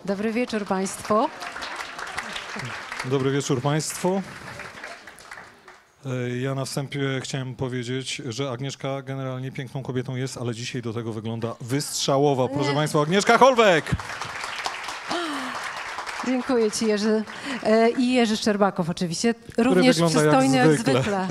Dobry wieczór Państwu. Dobry wieczór Państwu. Ja na wstępie chciałem powiedzieć, że Agnieszka generalnie piękną kobietą jest, ale dzisiaj do tego wygląda wystrzałowa. Proszę Państwa, Agnieszka Holwek! Dziękuję Ci, Jerzy. I Jerzy Szczerbakow oczywiście, również przystojny jak zwykle.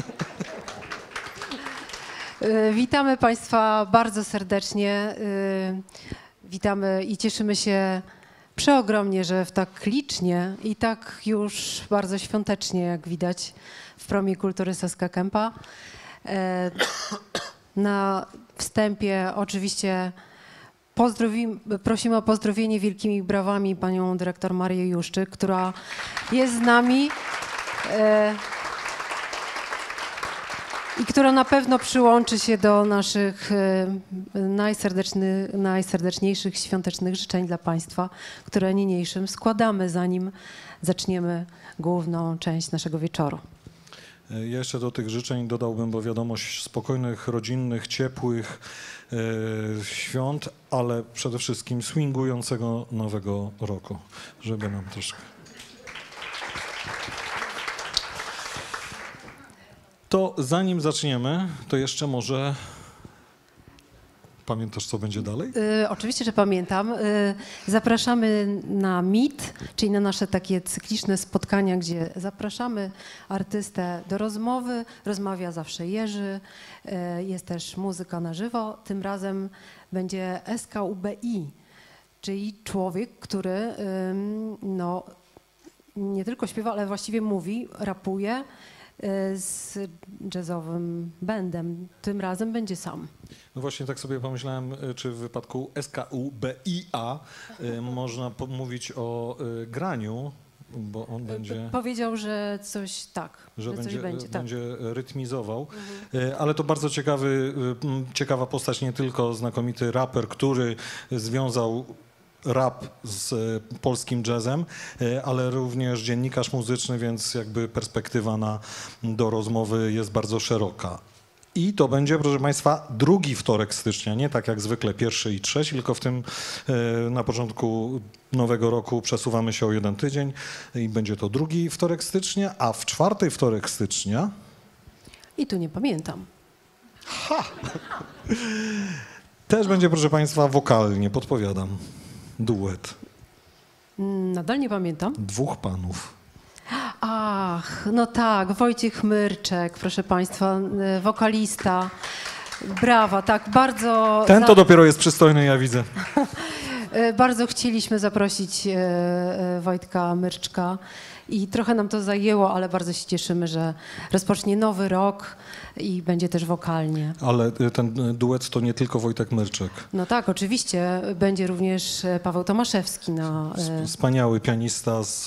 Witamy Państwa bardzo serdecznie. Witamy i cieszymy się przeogromnie, że tak licznie i tak już bardzo świątecznie, jak widać, w Promie Kultury Saska Kępa. Na wstępie oczywiście prosimy o pozdrowienie wielkimi brawami panią dyrektor Marię Juszczyk, która jest z nami i która na pewno przyłączy się do naszych najserdeczniejszych świątecznych życzeń dla Państwa, które niniejszym składamy, zanim zaczniemy główną część naszego wieczoru. Ja jeszcze do tych życzeń dodałbym, bo wiadomość spokojnych, rodzinnych, ciepłych świąt, ale przede wszystkim swingującego nowego roku, żeby nam troszkę... To zanim zaczniemy, to jeszcze może... Pamiętasz, co będzie dalej? Oczywiście, że pamiętam. Zapraszamy na Meet, czyli na nasze takie cykliczne spotkania, gdzie zapraszamy artystę do rozmowy. Rozmawia zawsze Jerzy. Jest też muzyka na żywo. Tym razem będzie SKUBI, czyli człowiek, który no, nie tylko śpiewa, ale właściwie mówi, rapuje z jazzowym bandem. Tym razem będzie sam. No właśnie tak sobie pomyślałem, czy w wypadku SKUBIA można mówić o graniu, bo on będzie... Powiedział, że coś tak, że coś będzie rytmizował, ale to bardzo ciekawa postać, nie tylko znakomity raper, który związał rap z polskim jazzem, ale również dziennikarz muzyczny, więc jakby perspektywa do rozmowy jest bardzo szeroka. I to będzie, proszę Państwa, drugi wtorek stycznia, nie tak jak zwykle pierwszy i trzeci, tylko w tym na początku nowego roku przesuwamy się o jeden tydzień i będzie to drugi wtorek stycznia, a w czwarty wtorek stycznia... I tu nie pamiętam. Ha! Też będzie, proszę Państwa, wokalnie, podpowiadam. Duet. Nadal nie pamiętam. Dwóch panów. Ach, no tak, Wojciech Myrczek, proszę Państwa, wokalista. Brawa, tak, bardzo... Ten to dopiero jest przystojny, ja widzę. Bardzo chcieliśmy zaprosić Wojtka Myrczka i trochę nam to zajęło, ale bardzo się cieszymy, że rozpocznie nowy rok i będzie też wokalnie. Ale ten duet to nie tylko Wojtek Myrczek. No tak, oczywiście. Będzie również Paweł Tomaszewski. Wspaniały pianista z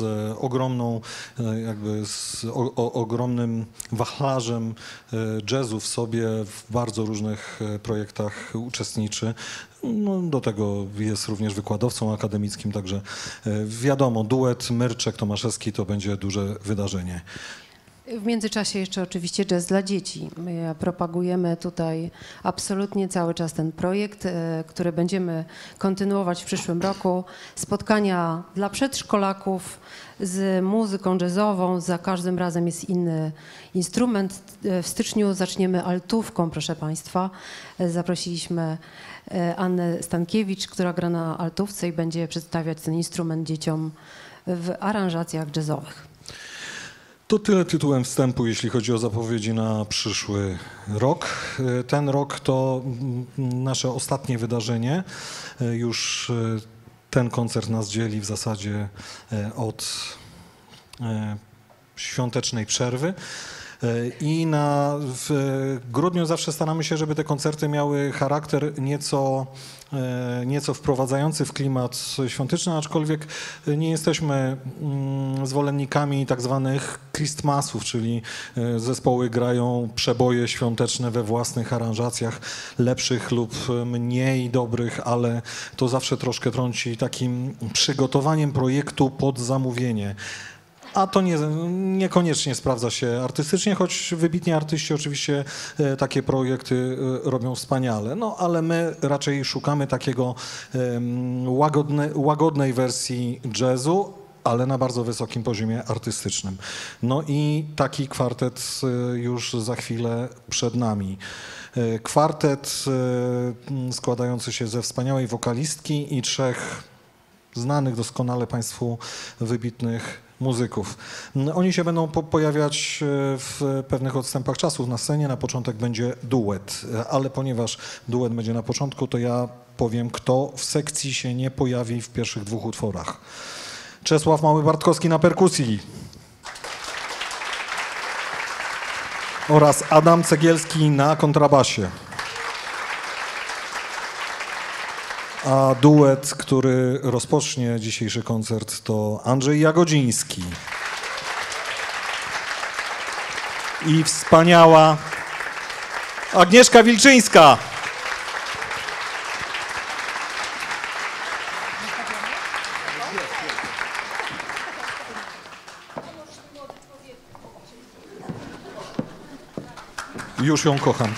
ogromnym wachlarzem jazzu w sobie, w bardzo różnych projektach uczestniczy. No, do tego jest również wykładowcą akademickim, także wiadomo, duet Myrczek-Tomaszewski to będzie duże wydarzenie. W międzyczasie jeszcze oczywiście jazz dla dzieci. My propagujemy tutaj absolutnie cały czas ten projekt, który będziemy kontynuować w przyszłym roku. Spotkania dla przedszkolaków z muzyką jazzową. Za każdym razem jest inny instrument. W styczniu zaczniemy altówką, proszę Państwa. Zaprosiliśmy Annę Stankiewicz, która gra na altówce i będzie przedstawiać ten instrument dzieciom w aranżacjach jazzowych. To tyle tytułem wstępu, jeśli chodzi o zapowiedzi na przyszły rok. Ten rok to nasze ostatnie wydarzenie. Już ten koncert nas dzieli w zasadzie od świątecznej przerwy. I w grudniu zawsze staramy się, żeby te koncerty miały charakter nieco wprowadzający w klimat świąteczny, aczkolwiek nie jesteśmy zwolennikami tak zwanych Christmasów, czyli zespoły grają przeboje świąteczne we własnych aranżacjach, lepszych lub mniej dobrych, ale to zawsze troszkę trąci takim przygotowaniem projektu pod zamówienie. a to niekoniecznie sprawdza się artystycznie, choć wybitni artyści oczywiście takie projekty robią wspaniale. No ale my raczej szukamy takiego łagodnej wersji jazzu, ale na bardzo wysokim poziomie artystycznym. No i taki kwartet już za chwilę przed nami. Kwartet składający się ze wspaniałej wokalistki i 3 znanych doskonale Państwu wybitnych muzyków. Oni się będą pojawiać w pewnych odstępach czasów na scenie. Na początek będzie duet, ale ponieważ duet będzie na początku, to ja powiem, kto w sekcji się nie pojawi w pierwszych 2 utworach. Czesław Mały-Bartkowski na perkusji oraz Adam Cegielski na kontrabasie. A duet, który rozpocznie dzisiejszy koncert, to Andrzej Jagodziński i wspaniała Agnieszka Wilczyńska. Już ją kocham.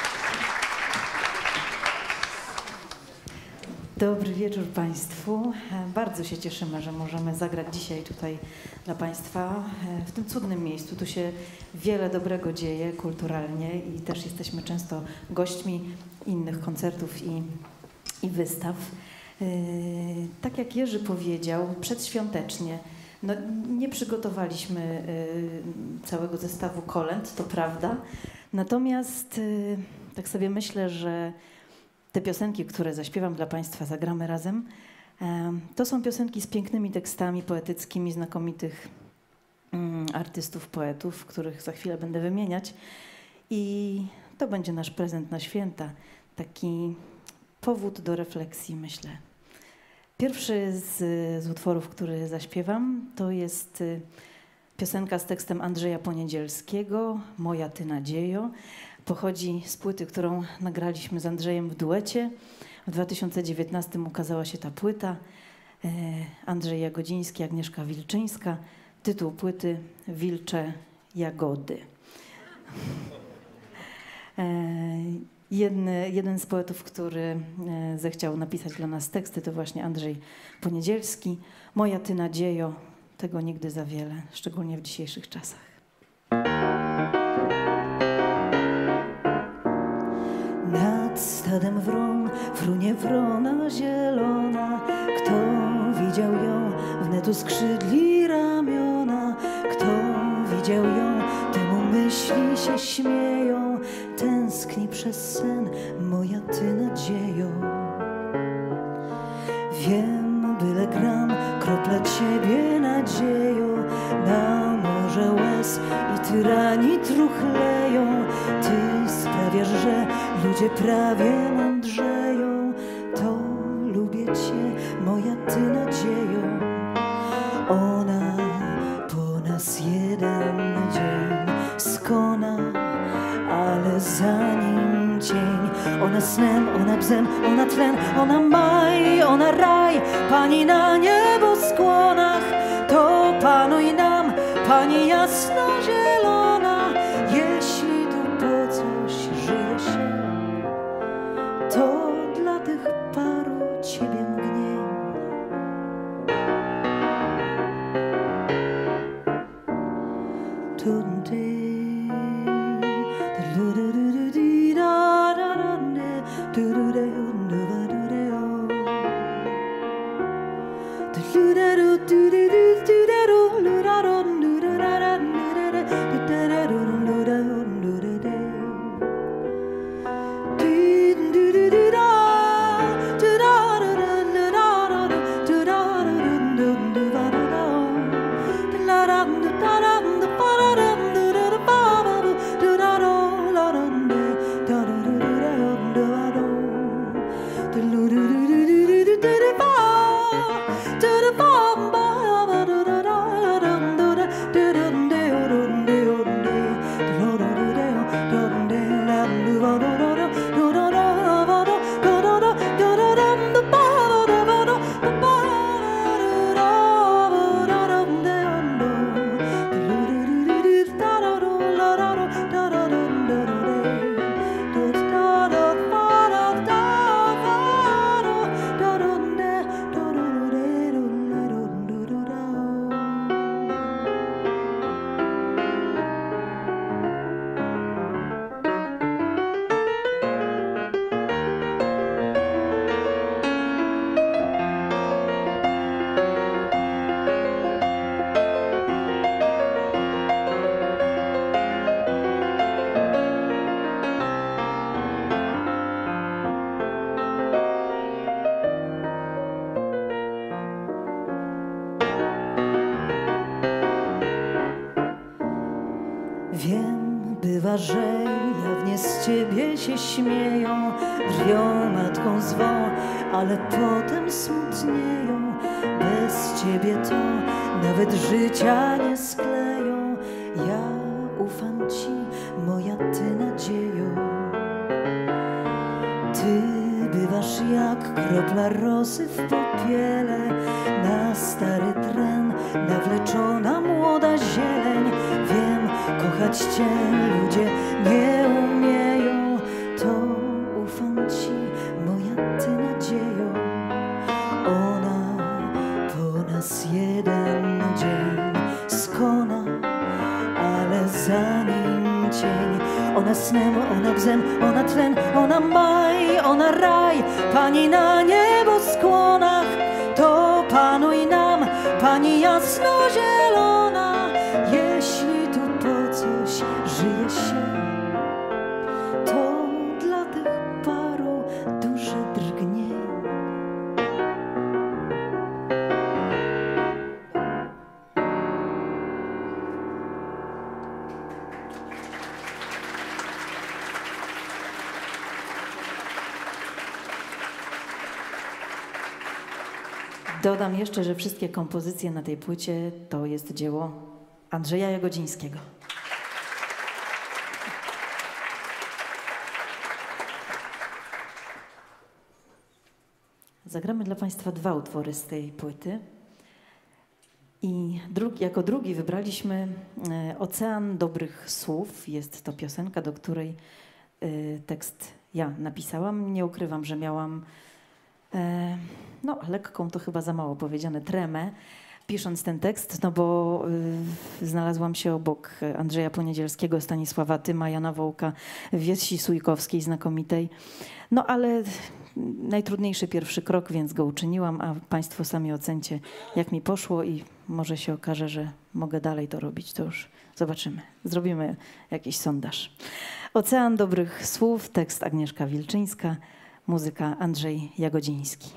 Dobry wieczór Państwu. Bardzo się cieszymy, że możemy zagrać dzisiaj tutaj dla Państwa w tym cudnym miejscu. Tu się wiele dobrego dzieje kulturalnie i też jesteśmy często gośćmi innych koncertów i wystaw. Tak jak Jerzy powiedział, przedświątecznie no, nie przygotowaliśmy całego zestawu kolęd, to prawda. Natomiast tak sobie myślę, że te piosenki, które zaśpiewam dla Państwa, zagramy razem, to są piosenki z pięknymi tekstami poetyckimi, znakomitych artystów, poetów, których za chwilę będę wymieniać. I to będzie nasz prezent na święta, taki powód do refleksji, myślę. Pierwszy z utworów, który zaśpiewam, to jest piosenka z tekstem Andrzeja Poniedzielskiego, Moja Ty Nadziejo. Pochodzi z płyty, którą nagraliśmy z Andrzejem w duecie. W 2019 ukazała się ta płyta. Andrzej Jagodziński, Agnieszka Wilczyńska. Tytuł płyty Wilcze Jagody. Jeden z poetów, który zechciał napisać dla nas teksty, to właśnie Andrzej Poniedzielski. Moja Ty Nadziejo, tego nigdy za wiele, szczególnie w dzisiejszych czasach. Nad stadem wron frunie wrona zielona. Kto widział ją, wnet uskrzydli ramiona. Kto widział ją, temu myśli się śmieją. Tęskni przez sen, moja Ty nadziejo. Wiem, byle gram krople Ciebie nadzieją. Na morze łez i tyranii truchleją. Ty sprawiasz, że ludzie prawie mądrzeją. To lubię Cię, moja Ty nadziejo. Ona po nas jeden dzień skona, ale zanim cień. Ona snem, ona bzem, ona tlen, ona maj, ona raj. Pani na nieboskłonach, to panuj nam, Pani jasna zielona. Jeśli tu po coś żyje się, to dla tych paru Ciebie mgnień. twarze jawnie z ciebie się śmieją, drwią, matką zwą, ale potem smutnieją. Bez ciebie to nawet życia nie skleją. Ja ufam ci, moja ty nadziejo. Ty bywasz jak kropla rosy w popiele, na stary tren nawleczona młoda zieleń. Wiem, kochać cię ludzie nie umieją. To ufam ci, moja ty nadziejo. Ona po nas jeden dzień skona, ale za nim cień. Ona snem, ona bzem, ona tlen, ona maj, ona raj. Pani na nieboskłonach, to panuj nam, pani jasnozielona. Jeśli tu po coś żyje się, to dla tych paru duże drgnie. Dodam jeszcze, że wszystkie kompozycje na tej płycie to jest dzieło Andrzeja Jagodzińskiego. Zagramy dla Państwa 2 utwory z tej płyty. I jako drugi wybraliśmy Ocean dobrych słów. Jest to piosenka, do której tekst ja napisałam. Nie ukrywam, że miałam lekką, to chyba za mało powiedziane, tremę, pisząc ten tekst, no bo znalazłam się obok Andrzeja Poniedzielskiego, Stanisława Tyma, Jana Wołka, Wiesi Sujkowskiej znakomitej. No ale najtrudniejszy pierwszy krok, więc go uczyniłam, a Państwo sami ocencie, jak mi poszło i może się okaże, że mogę dalej to robić. To już zobaczymy. Zrobimy jakiś sondaż. Ocean dobrych słów, tekst Agnieszka Wilczyńska, muzyka Andrzej Jagodziński.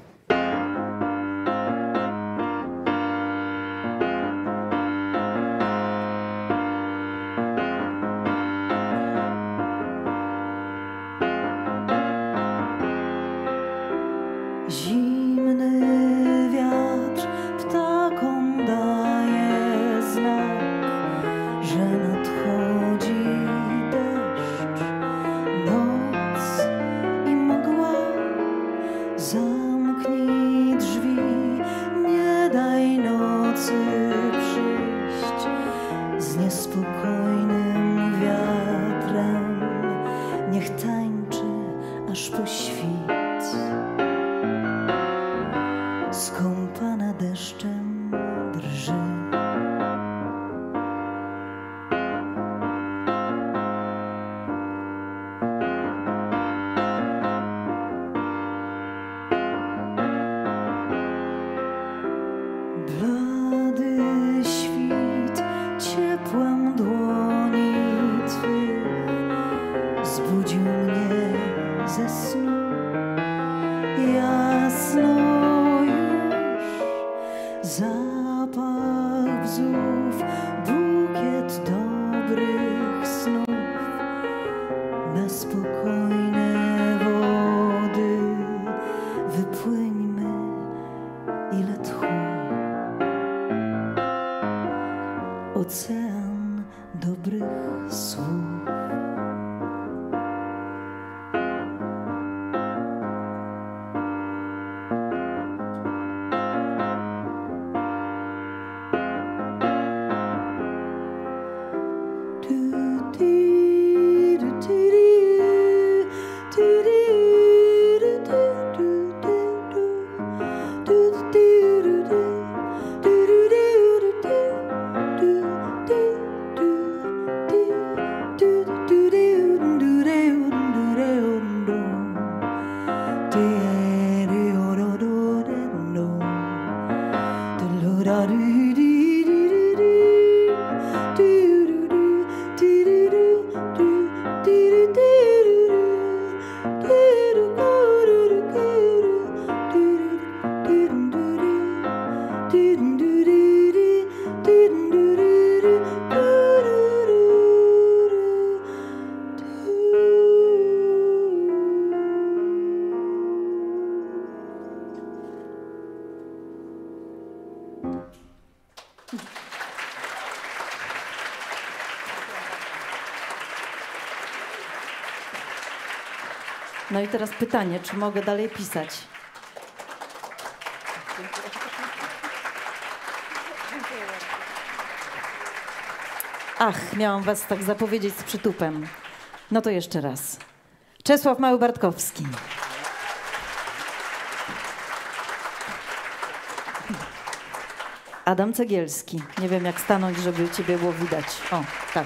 Zimny wiatr ptakom daje znak, że nadchodzi deszcz, noc i mgła. Zamknij drzwi, nie daj nocy przyjść z niespokojnym wiatrem. Niech tańczy aż po świt. Skąpana deszczem drży. Blady świt ciepłem dłoni twych zbudził mnie ze snu. Jasno zapach bzów, bukiet dobrych snów. Na spokojne wody wypłyńmy, ile tchu. Ocean dobrych słów. No i teraz pytanie, czy mogę dalej pisać? Ach, miałam was tak zapowiedzieć z przytupem. No to jeszcze raz. Czesław Mały-Bartkowski. Adam Cegielski. Nie wiem, jak stanąć, żeby ciebie było widać. O, tak.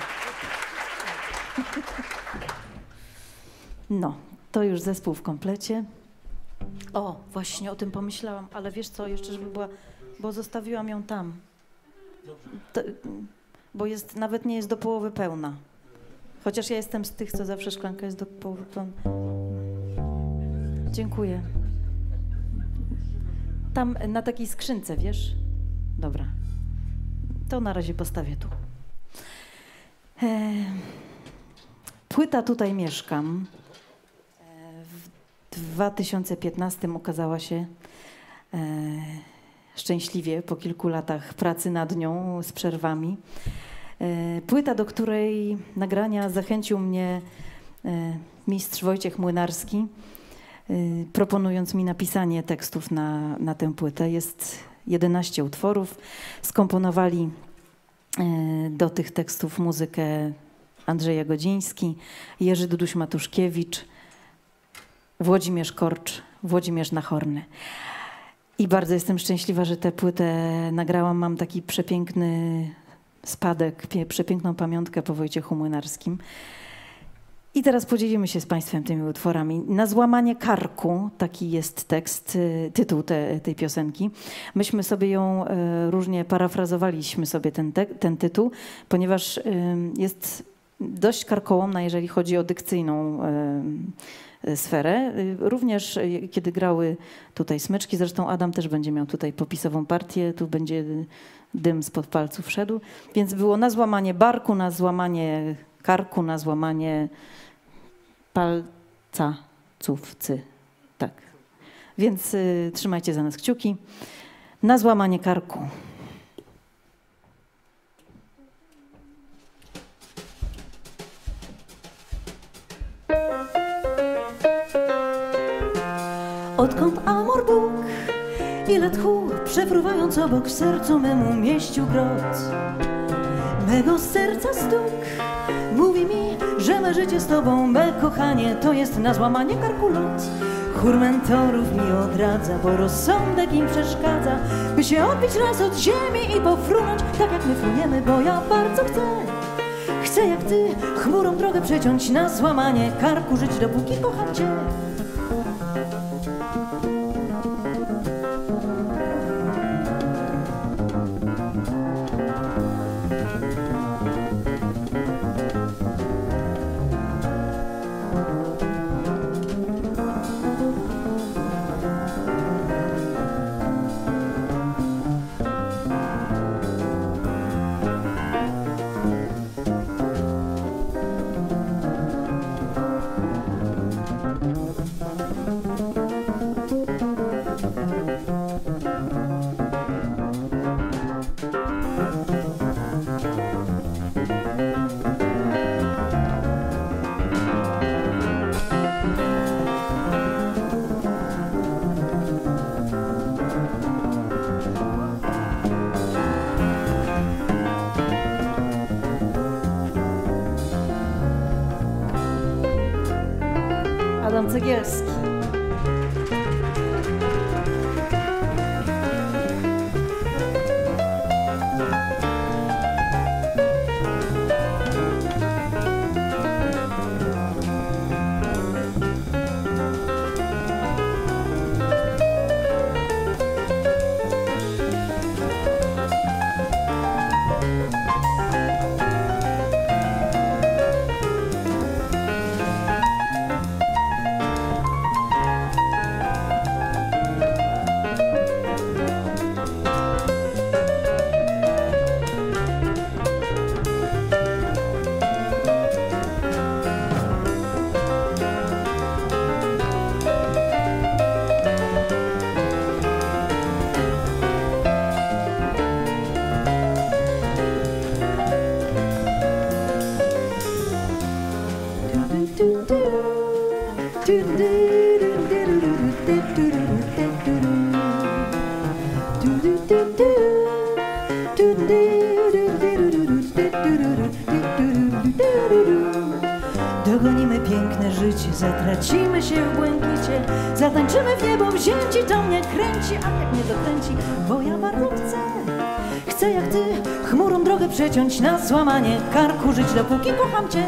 No, to już zespół w komplecie. O, właśnie o tym pomyślałam, ale wiesz co, jeszcze żeby była, bo zostawiłam ją tam. To, bo jest, nawet nie jest do połowy pełna. Chociaż ja jestem z tych, co zawsze szklanka jest do połowy pełna. Dziękuję. Tam na takiej skrzynce, wiesz? Dobra. To na razie postawię tu. Płyta Tutaj mieszkam w 2015 ukazała się szczęśliwie po kilku latach pracy nad nią z przerwami. Płyta, do której nagrania zachęcił mnie mistrz Wojciech Młynarski, proponując mi napisanie tekstów na tę płytę. Jest 11 utworów. Skomponowali do tych tekstów muzykę Andrzej Jagodziński, Jerzy Duduś-Matuszkiewicz, Włodzimierz Korcz, Włodzimierz Nachorny. I bardzo jestem szczęśliwa, że tę płytę nagrałam. Mam taki przepiękny spadek, przepiękną pamiątkę po Wojciechu Młynarskim. I teraz podzielimy się z Państwem tymi utworami. Na złamanie karku, taki jest tekst, tytuł tej piosenki. Myśmy sobie ją różnie parafrazowaliśmy sobie ten tytuł, ponieważ jest dość karkołomna, jeżeli chodzi o dykcyjną sferę. Również kiedy grały tutaj smyczki, zresztą Adam też będzie miał tutaj popisową partię, tu będzie dym spod palców szedł, więc było na złamanie barku, na złamanie karku, na złamanie palca, cówcy. Tak. Więc trzymajcie za nas kciuki. Na złamanie karku. Odkąd amor Bóg ile tchu, przefruwając obok, w sercu memu mieścił grot. Mego serca stuk mówi mi, że me życie z tobą, me kochanie, to jest na złamanie karku lot. Chór mentorów mi odradza, bo rozsądek im przeszkadza, by się odbić raz od ziemi i pofrunąć, tak jak my fruniemy, bo ja bardzo chcę. Chcę jak ty chmurą drogę przeciąć, na złamanie karku żyć, dopóki kocham cię. Adam Cegielski. stracimy się w błękicie, zatańczymy w niebo wzięci, to mnie kręci, a jak mnie dokręci, bo ja bardzo chcę jak ty chmurą drogę przeciąć, na złamanie karku żyć, dopóki kocham cię.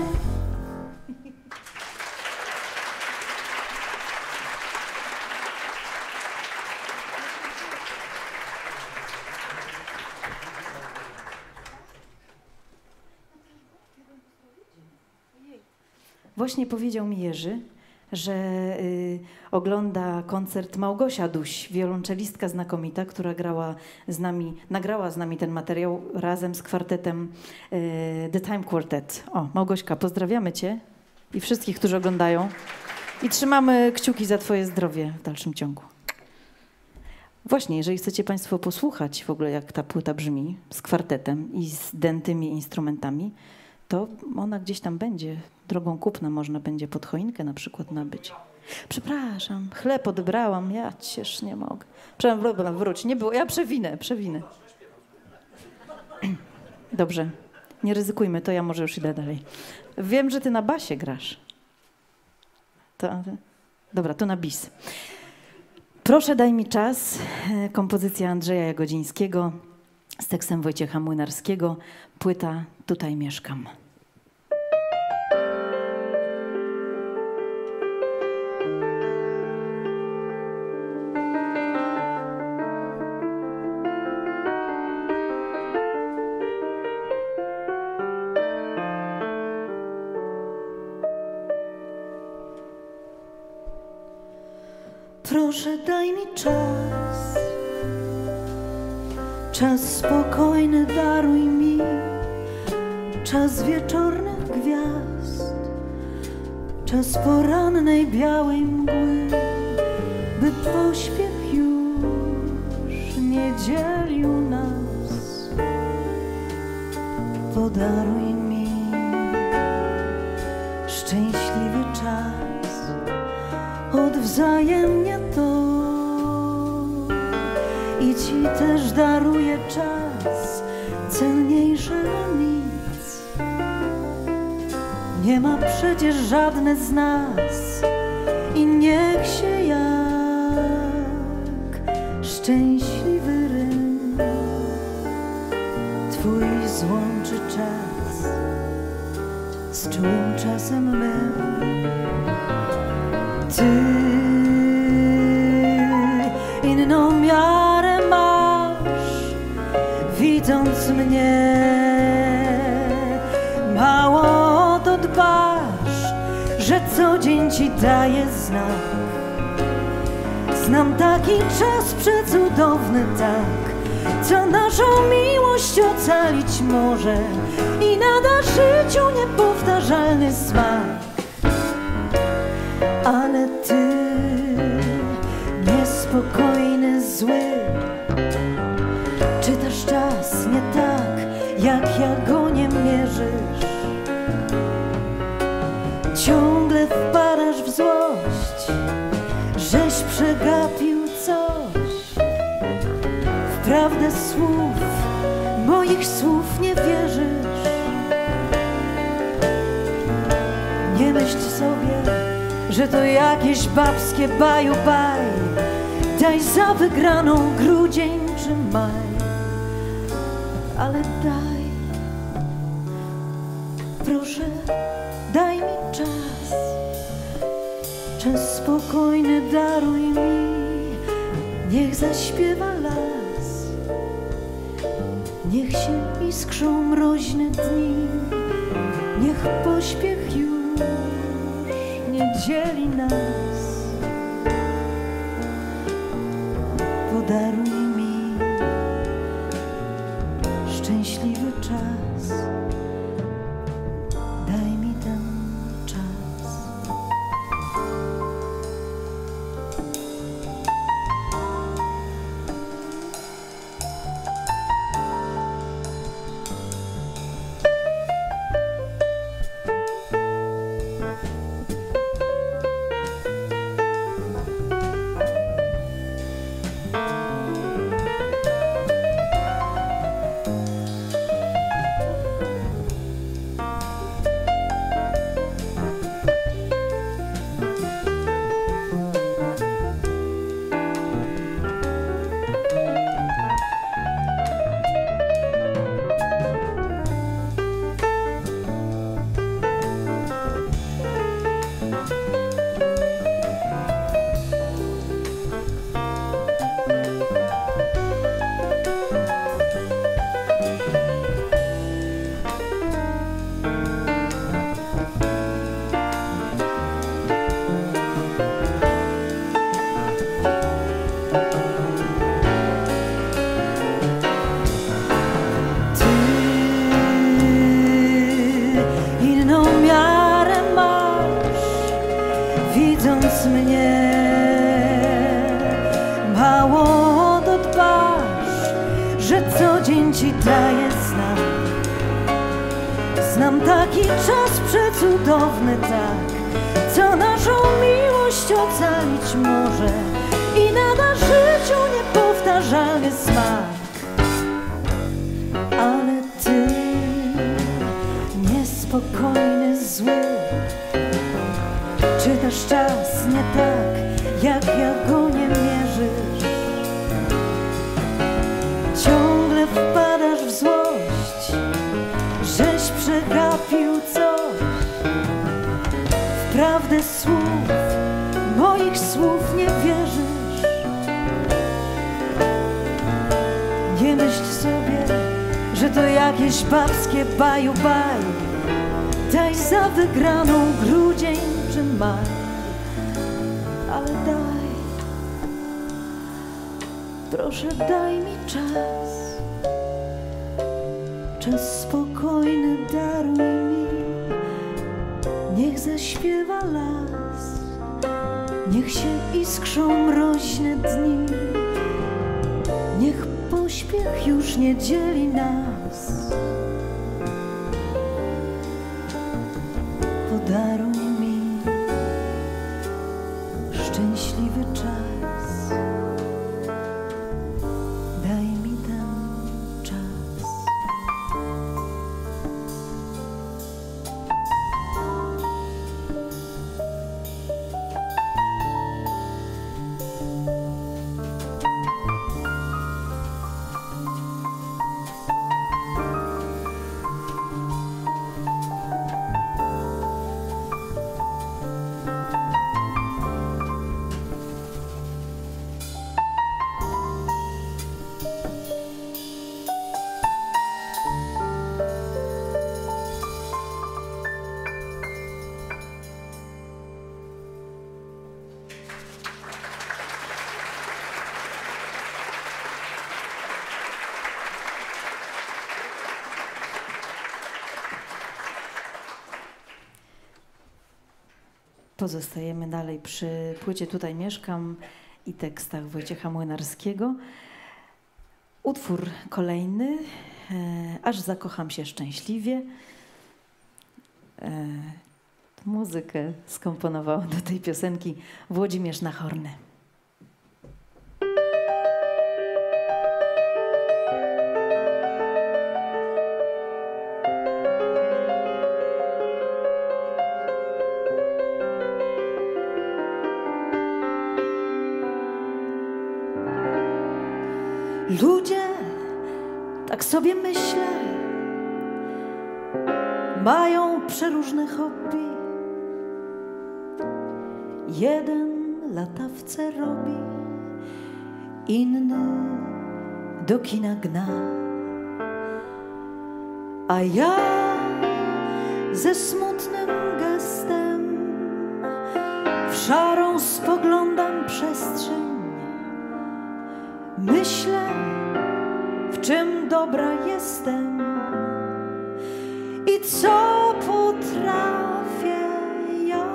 Właśnie powiedział mi Jerzy, że ogląda koncert Małgosia Duś, wiolonczelistka znakomita, która nagrała z nami ten materiał razem z kwartetem The Time Quartet. O, Małgośka, pozdrawiamy cię i wszystkich, którzy oglądają i trzymamy kciuki za twoje zdrowie w dalszym ciągu. Właśnie, jeżeli chcecie państwo posłuchać w ogóle, jak ta płyta brzmi z kwartetem i z dętymi instrumentami, to ona gdzieś tam będzie, drogą kupna można będzie pod choinkę na przykład nabyć. Przepraszam, chleb odebrałam, ja cież nie mogę. Wróć, nie było, ja przewinę. Dobrze, nie ryzykujmy, to ja może już idę dalej. Wiem, że ty na basie grasz. Dobra, to na bis. Proszę daj mi czas, kompozycja Andrzeja Jagodzińskiego z tekstem Wojciecha Młynarskiego, płyta Tutaj mieszkam. Proszę daj mi czas, czas spokojny daruj mi, czas wieczornych gwiazd, czas porannej białej mgły, by pośpiech już nie dzielił nas. Podaruj mi szczęśliwy czas, odwzajemnie to i ci też daruję czas cenniejszego nic. Nie ma przecież żadne z nas i niech się jak szczęśliwy rym twój złączy czas z czułym czasem mym. Ty inną miarę masz, widząc mnie, mało o to dbasz, że co dzień ci daję znak. Znam taki czas przecudowny, tak, co naszą miłość ocalić może i nada życiu niepowtarzalny smak. Ale ty, niespokojny, zły, czytasz czas nie tak, jak ja go nie mierzysz. Ciągle wpadasz w złość, żeś przegapił coś. W prawdę słów, moich słów nie wierzysz. Nie myśl sobie, że to jakieś babskie baju-baj. Daj za wygraną grudzień czy maj, ale daj, proszę, daj mi czas, czas spokojny daruj mi, niech zaśpiewa las, niech się iskrzą mroźne dni, niech pośpiech już nie dzieli nas. Podaruj mi szczęśliwy czas, daj mi ten czas. Widząc mnie, mało o to dbasz, że co dzień ci daję znak. Znam taki czas przecudowny, tak, co naszą miłość ocalić może i nada życiu niepowtarzalny smak. Ale ty, niespokojny, zły, czytasz czas nie tak, jak ja go nie mierzysz. Ciągle wpadasz w złość, żeś przegapił coś. Wprawdę słów, moich słów nie wierzysz. Nie myśl sobie, że to jakieś babskie baju-baju. Daj za wygraną grudzień czy maj, ale daj, proszę daj mi czas. Czas spokojny daruj mi, niech zaśpiewa las, niech się iskrzą mroźne dni, niech pośpiech już nie dzieli nas. Podaruj mi szczęśliwy czas, daj mi ten czas. Pozostajemy dalej przy płycie Tutaj mieszkam i tekstach Wojciecha Młynarskiego. Utwór kolejny, Aż zakocham się szczęśliwie. Muzykę skomponował do tej piosenki Włodzimierz Nachorny. Ludzie, tak sobie myślę, mają przeróżne hobby. Jeden latawce robi, inny do kina gna, a ja ze smutnym gestem w szarą spoglądam przestrzeń. Myślę, w czym dobra jestem i co potrafię ja.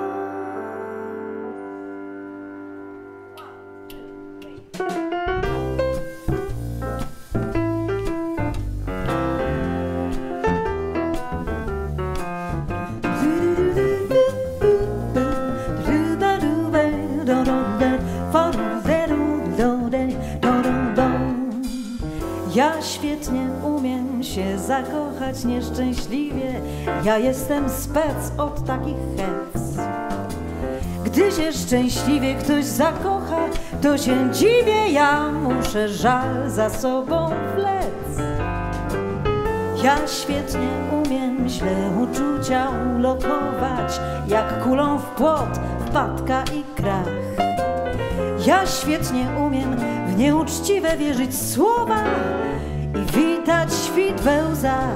Ja świetnie umiem się zakochać nieszczęśliwie. Ja jestem spec od takich heps. Gdy się szczęśliwie ktoś zakocha, to się dziwię, ja muszę żal za sobą wlec. Ja świetnie umiem źle uczucia ulokować, jak kulą w płot wpadka i krach. Ja świetnie umiem w nieuczciwe wierzyć słowa i witać świt we łzach.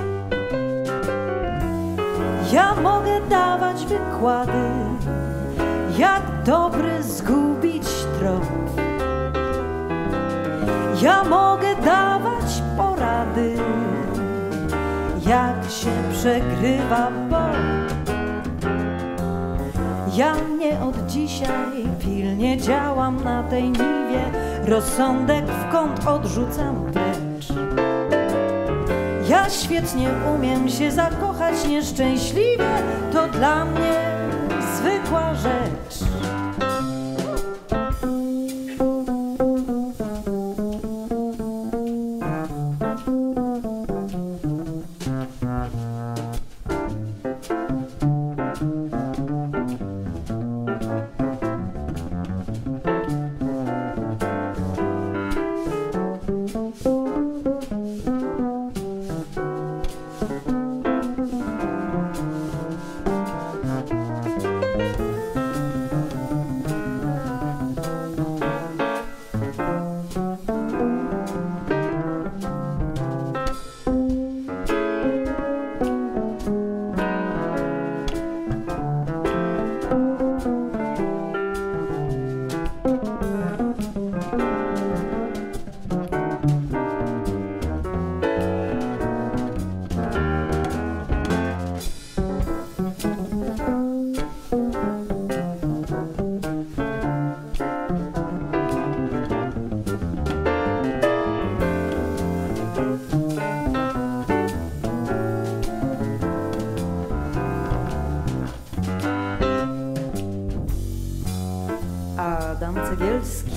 Ja mogę dawać wykłady, jak dobry zgubić trop. ja mogę dawać porady, jak się przegrywa bol. Ja nie od dzisiaj pilnie działam na tej niwie, rozsądek w kąt odrzucam precz. Ja świetnie umiem się zakochać nieszczęśliwie, to dla mnie zwykła rzecz. Adam Cegielski.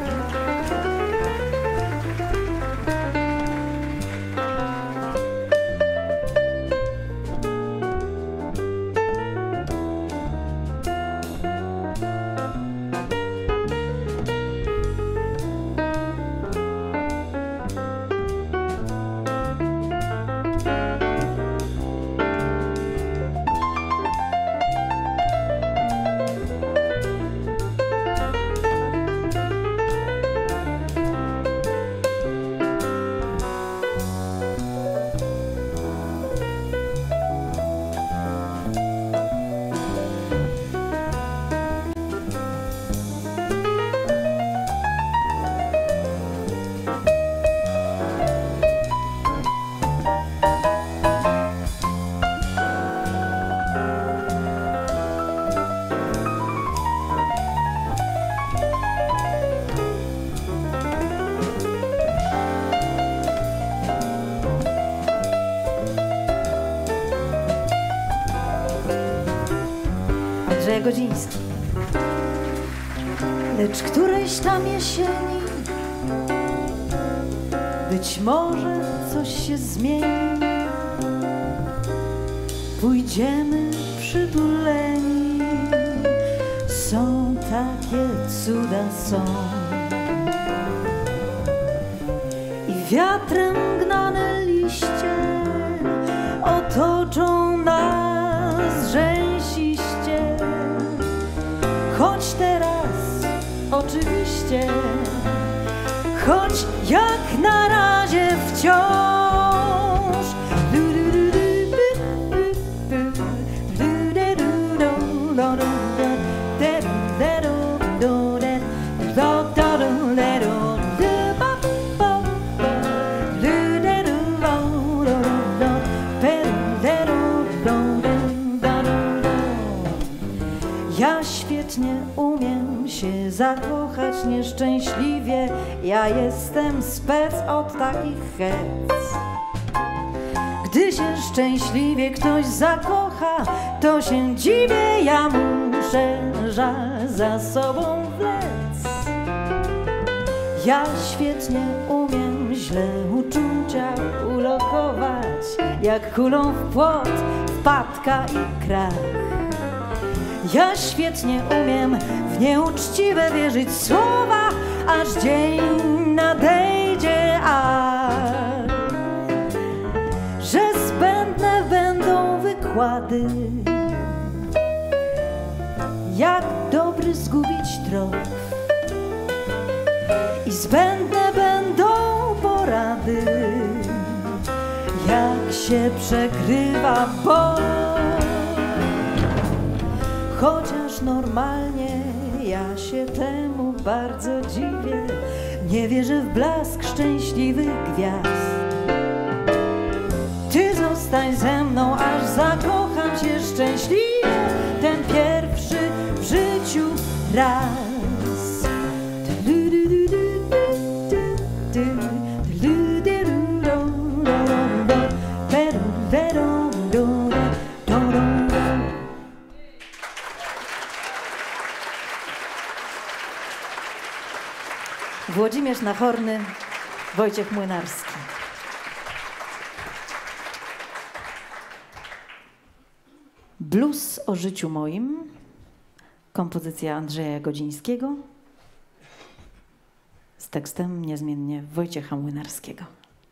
Andrzej Godziński. Lecz którejś tam jesieni być może coś się zmieni. Pójdziemy przytuleni, są takie cuda są. I wiatrem gnane liście otoczą nas rzęsiście. Choć teraz oczywiście, choć jak na razie wciąż ja świetnie umiem się zakochać nieszczęśliwie. Ja jestem spec od takich hec. Gdy się szczęśliwie ktoś zakocha, to się dziwię, ja muszę żal za sobą wlec. Ja świetnie umiem źle uczucia ulokować, jak kulą w płot wpadka i krach. Ja świetnie umiem w nieuczciwe wierzyć słowa, aż dzień nadejdzie, że zbędne będą wykłady, jak dobry zgubić trop. I zbędne będą porady, jak się przegrywa ból. Chociaż normalnie ja się temu bardzo dziwię, nie wierzę w blask szczęśliwych gwiazd. Ty zostań ze mną, aż zakocham się szczęśliwie, ten pierwszy w życiu raz. Włodzimierz Nachorny, Wojciech Młynarski. Blues o życiu moim, kompozycja Andrzeja Godzińskiego z tekstem niezmiennie Wojciecha Młynarskiego.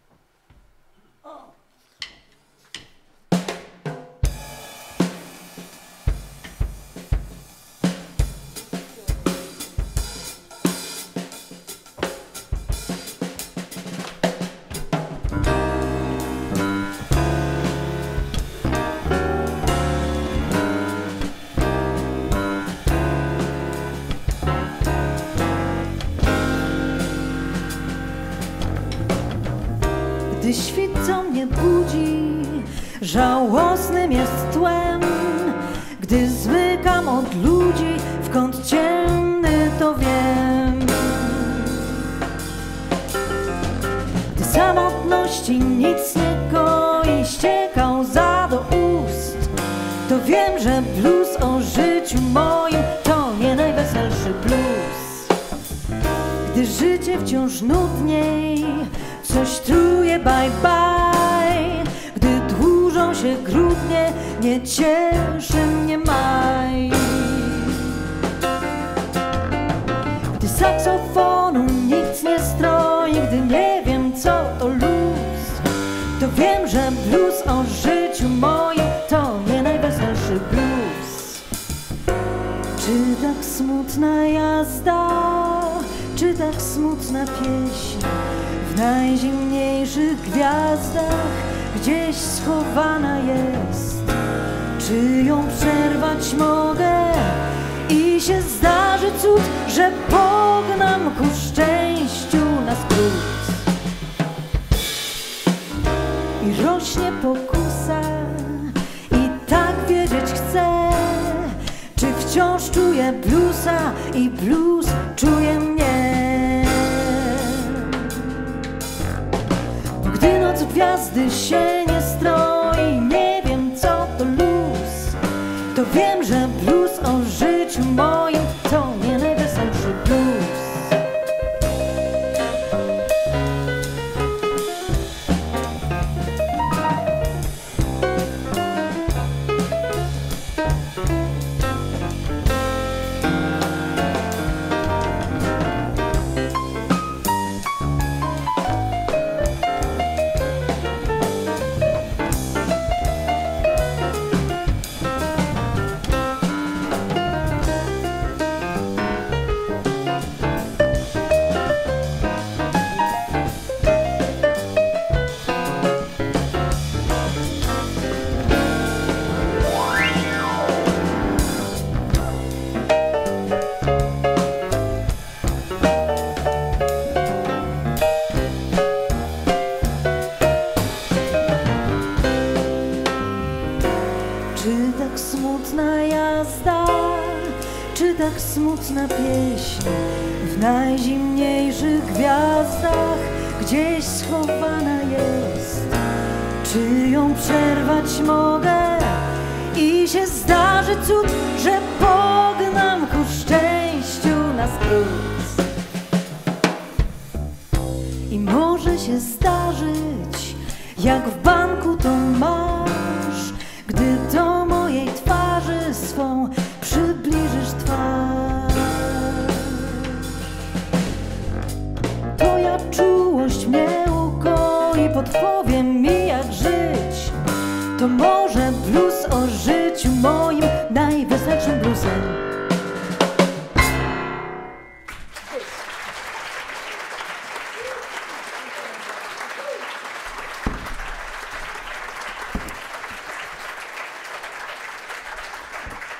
Gdy świt, co mnie budzi, żałosnym jest tłem, gdy zmykam od ludzi w kąt ciemny, to wiem. Gdy samotności nic nie goi, ścieka łza do ust, to wiem, że blues o życiu moim to nie najweselszy blues. Gdy życie wciąż nudniej, coś truje bye bye, gdy dłużą się grudnie, nie cieszy mnie maj. Gdy saksofonu nic nie stroi, gdy nie wiem co to luz, to wiem, że blues o życiu moim to nie najweselszy blues. Czy tak smutna jazda, czy tak smutna pieśń, w najzimniejszych gwiazdach gdzieś schowana jest? Czy ją przerwać mogę i się zdarzy cud, że pognam ku szczęściu na skrót? I rośnie pokusa i tak wiedzieć chcę, czy wciąż czuję bluesa i blues czuje mnie. Gdy noc w gwiazdy się nie stroi, nie wiem co to luz, to wiem, że blues o życiu moim to nie najweselszy blues. Tak smutna pieśń w najzimniejszych gwiazdach gdzieś schowana jest. Czy ją przerwać mogę i się zdarzy cud, że pognam ku szczęściu na skrót? I może się zdarzyć, jak w banku to masz, gdy do mojej twarzy swą przybliżysz twarz. Twoja czułość mnie ukoi, podpowie mi jak żyć. To może blues o życiu moim najweselszym bluesem.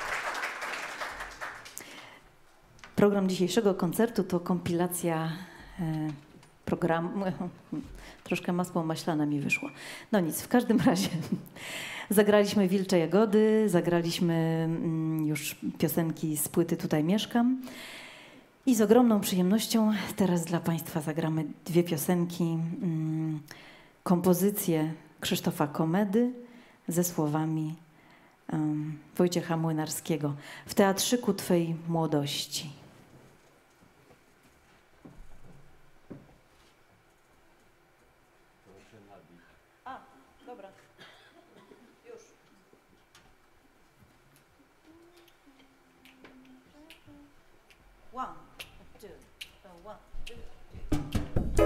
Program dzisiejszego koncertu to kompilacja programu. Troszkę masło maślane mi wyszło. No nic, w każdym razie zagraliśmy Wilcze Jagody, zagraliśmy już piosenki z płyty Tutaj mieszkam. I z ogromną przyjemnością teraz dla Państwa zagramy dwie piosenki, kompozycje Krzysztofa Komedy ze słowami Wojciecha Młynarskiego w Teatrzyku Twej młodości. A, dobra. Już. One, two, one, two.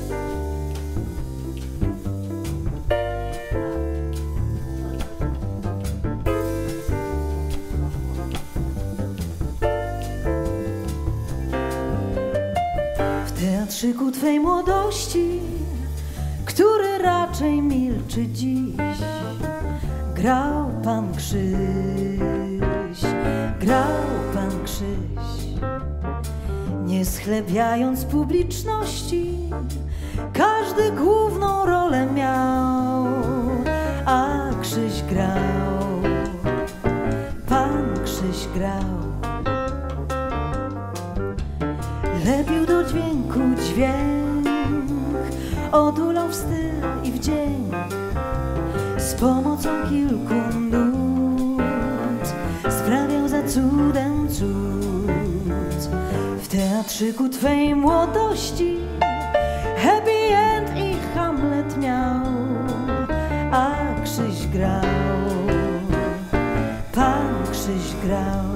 W teatrzyku Twej młodości, który raczej milczy dziś, grał Pan Krzyś, grał Pan Krzyś. Nie schlebiając publiczności, każdy główną rolę miał, a Krzyś grał, Pan Krzyś grał. Lepił do dźwięku dźwięk, otulał w styl i wdzięk, z pomocą kilku nut sprawiał za cudem cud. W teatrzyku Twej młodości happy end i Hamlet miał, a Krzyś grał, Pan Krzyś grał.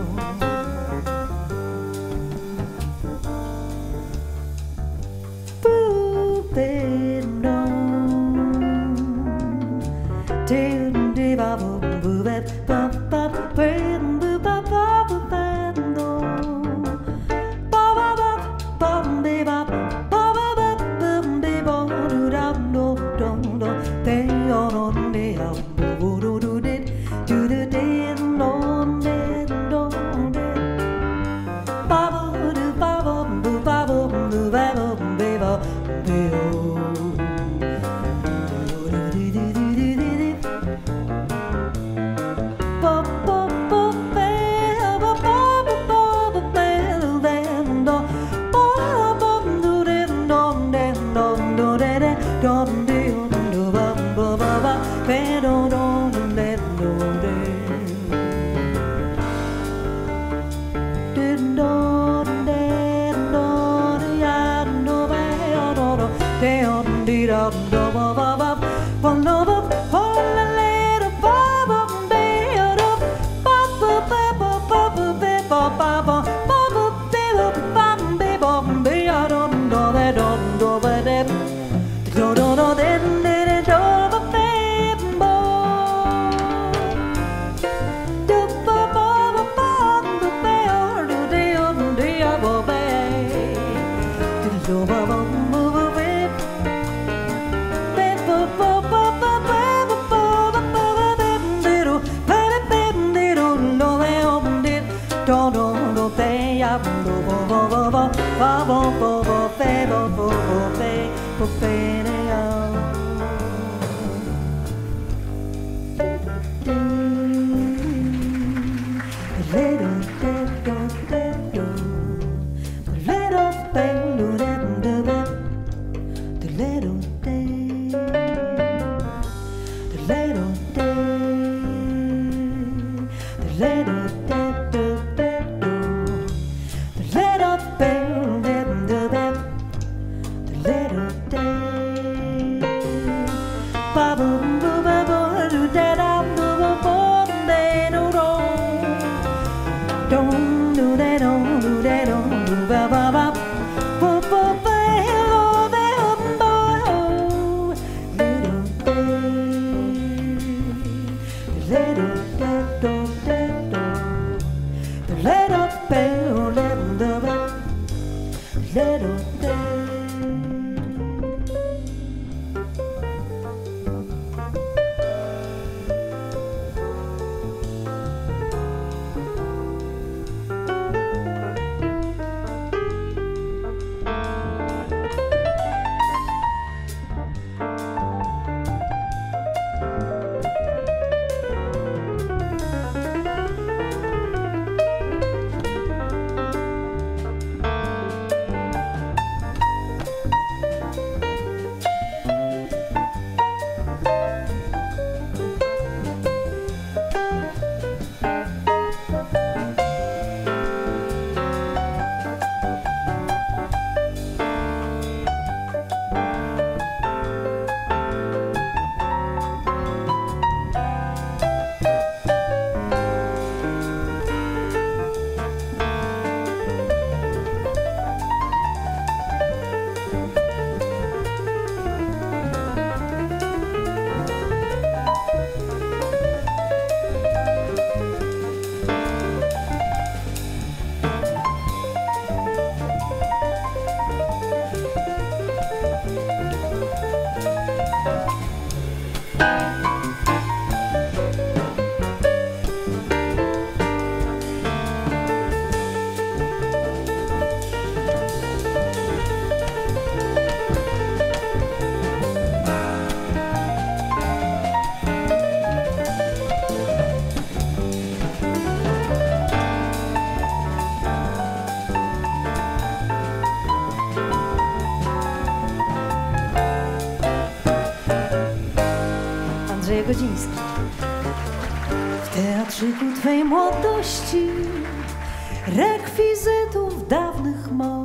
Grodziński. W teatrzyku twej młodości, rekwizytów dawnych moc,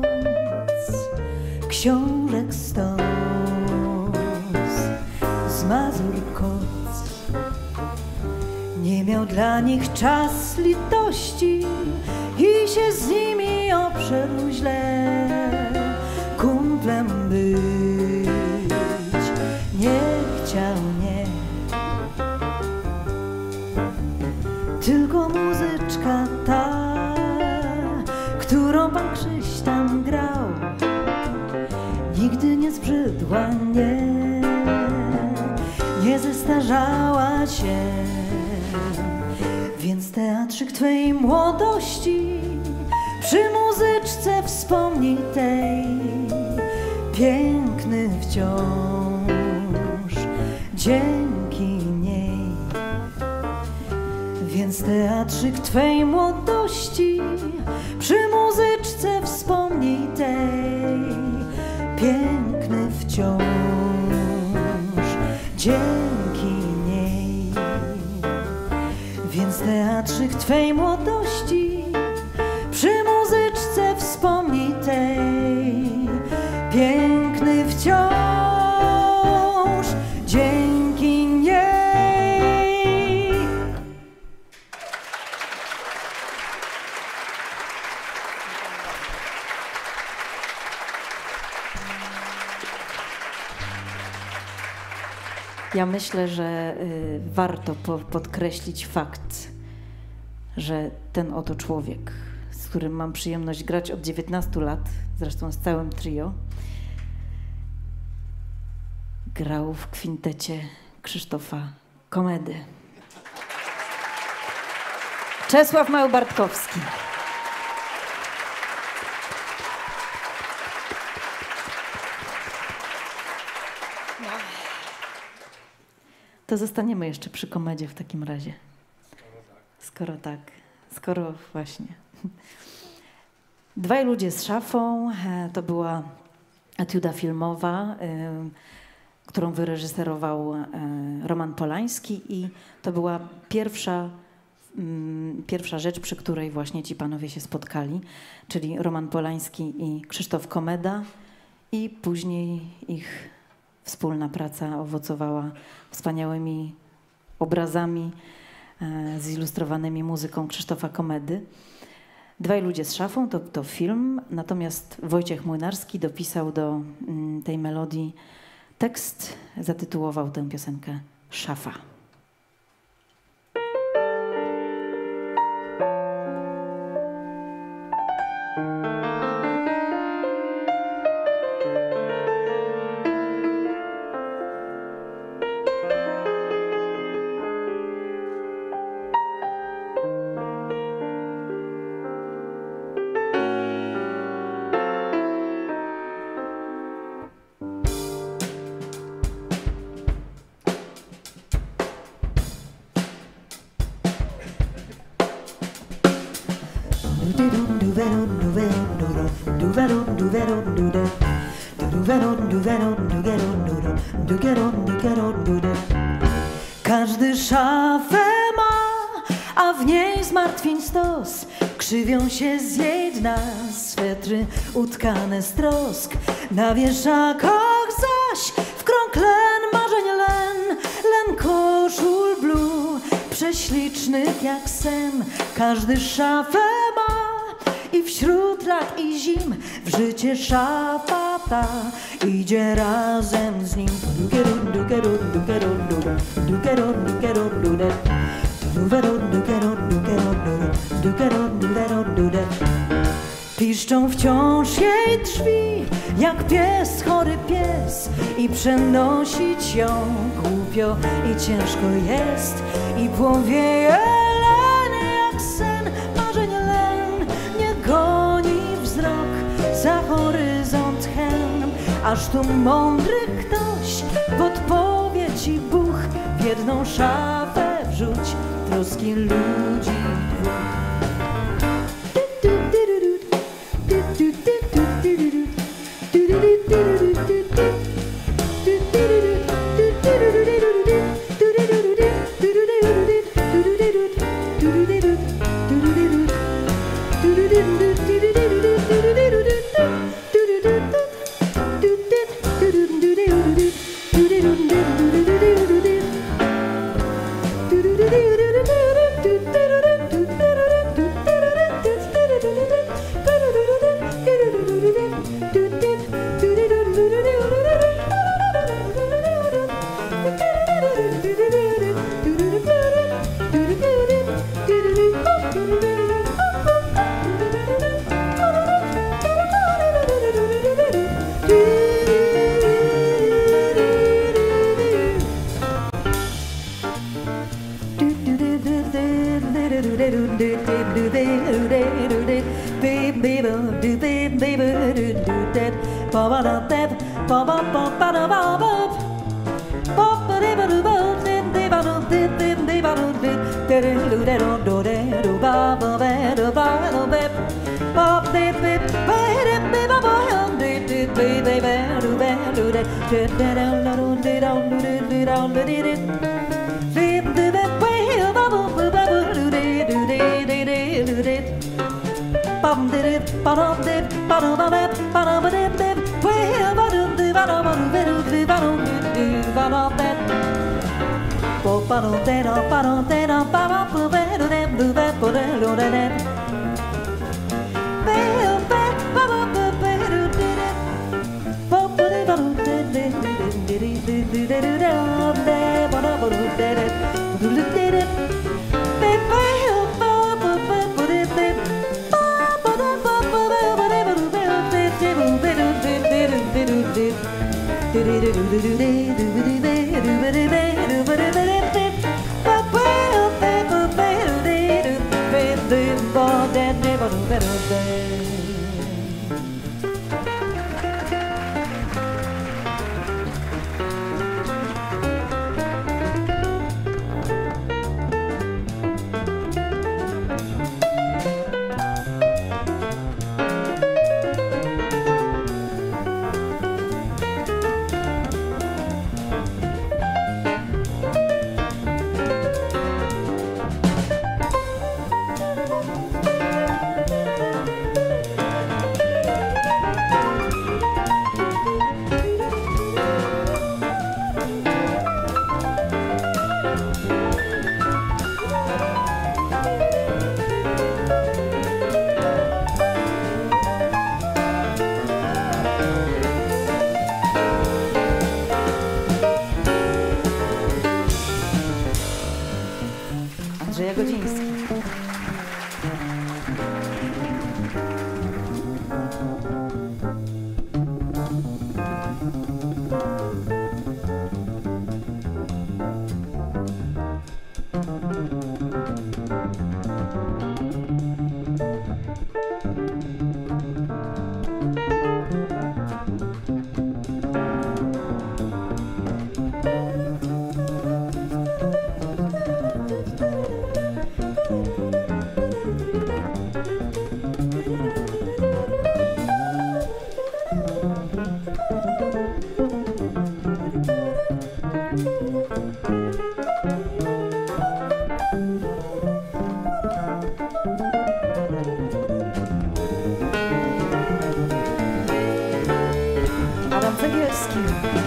książek stos, z Mazur koc. Nie miał dla nich czas litości i się z nimi obszedł źle. Kumplem być nie chciał, nie. Tylko muzyczka ta, którą pan Krzyś tam grał, nigdy nie zbrzydła, nie zestarzała się. Więc teatrzyk twej młodości przy muzyczce wspomnij tej, piękny wciąż dzięki niej. Więc teatrzyk twej młodości przy muzyczce wspomnij tej, piękny wciąż dzięki niej. Więc teatrzyk twej młodości przy muzyczce wspomnij tej, piękny wciąż dzięki niej. Ja myślę, że warto podkreślić fakt, że ten oto człowiek, z którym mam przyjemność grać od 19 lat, zresztą z całym trio, grał w kwintecie Krzysztofa Komedy. Czesław Mały-Bartkowski. To zostaniemy jeszcze przy komedzie w takim razie. Skoro właśnie. Dwaj ludzie z szafą to była etiuda filmowa, którą wyreżyserował Roman Polański i to była pierwsza rzecz, przy której właśnie ci panowie się spotkali, czyli Roman Polański i Krzysztof Komeda i później ich wspólna praca owocowała wspaniałymi obrazami zilustrowanymi muzyką Krzysztofa Komedy. Dwaj ludzie z szafą to film, natomiast Wojciech Młynarski dopisał do tej melodii tekst, zatytułował tę piosenkę Szafa. Każdy szafę ma, a w niej zmartwień stos. Krzywią się z jej dna swetry utkane z trosk. Na wieszakach zaś w krąg len marzeń len koszul blue, prześlicznych jak sen. Każdy szafę ma i wśród lat i zim w życie szafa ta idzie razem z nim. Piszczą wciąż jej drzwi jak pies, chory pies, i przenosić ją głupio i ciężko jest. I płowieje len jak sen, marzeń len nie goni wzrok za horyzont hen, aż tu mądry ktoś podpowie ci buch, w jedną szafę wrzuć troski ludzi dwóch. Andrzej Jagodziński. Adam Cegielski.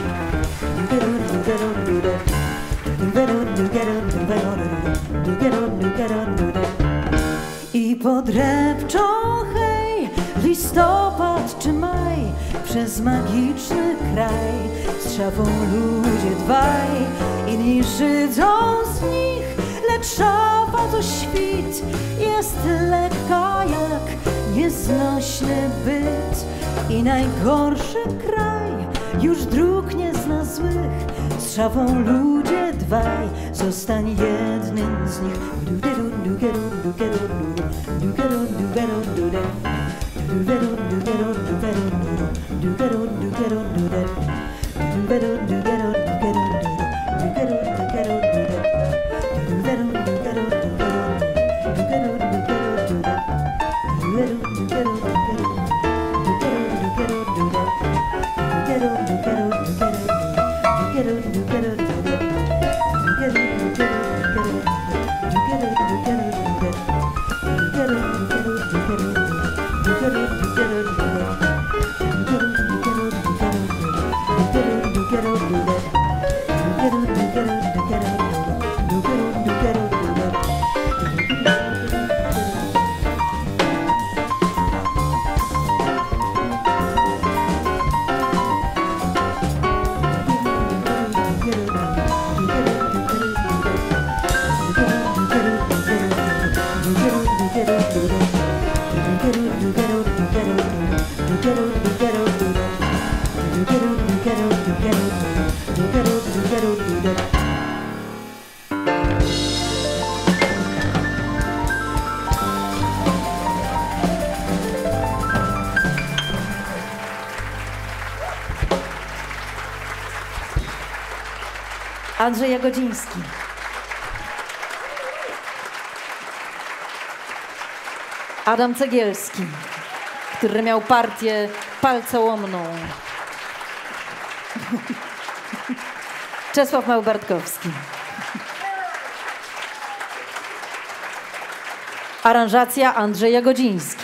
I podrepczą hej, listopad czy maj, przez magiczny kraj strzawą ludzie dwaj. Inni szydzą z nich, lecz szafa to świt, jest lekka jak nieznośny byt. I najgorszy kraj już dróg nie zna złych, strzawą ludzie dwaj, zostań jednym z nich. Get Andrzej Jagodziński. Adam Cegielski, który miał partię palcołomną. Czesław Małbartkowski. Aranżacja Andrzej Jagodziński.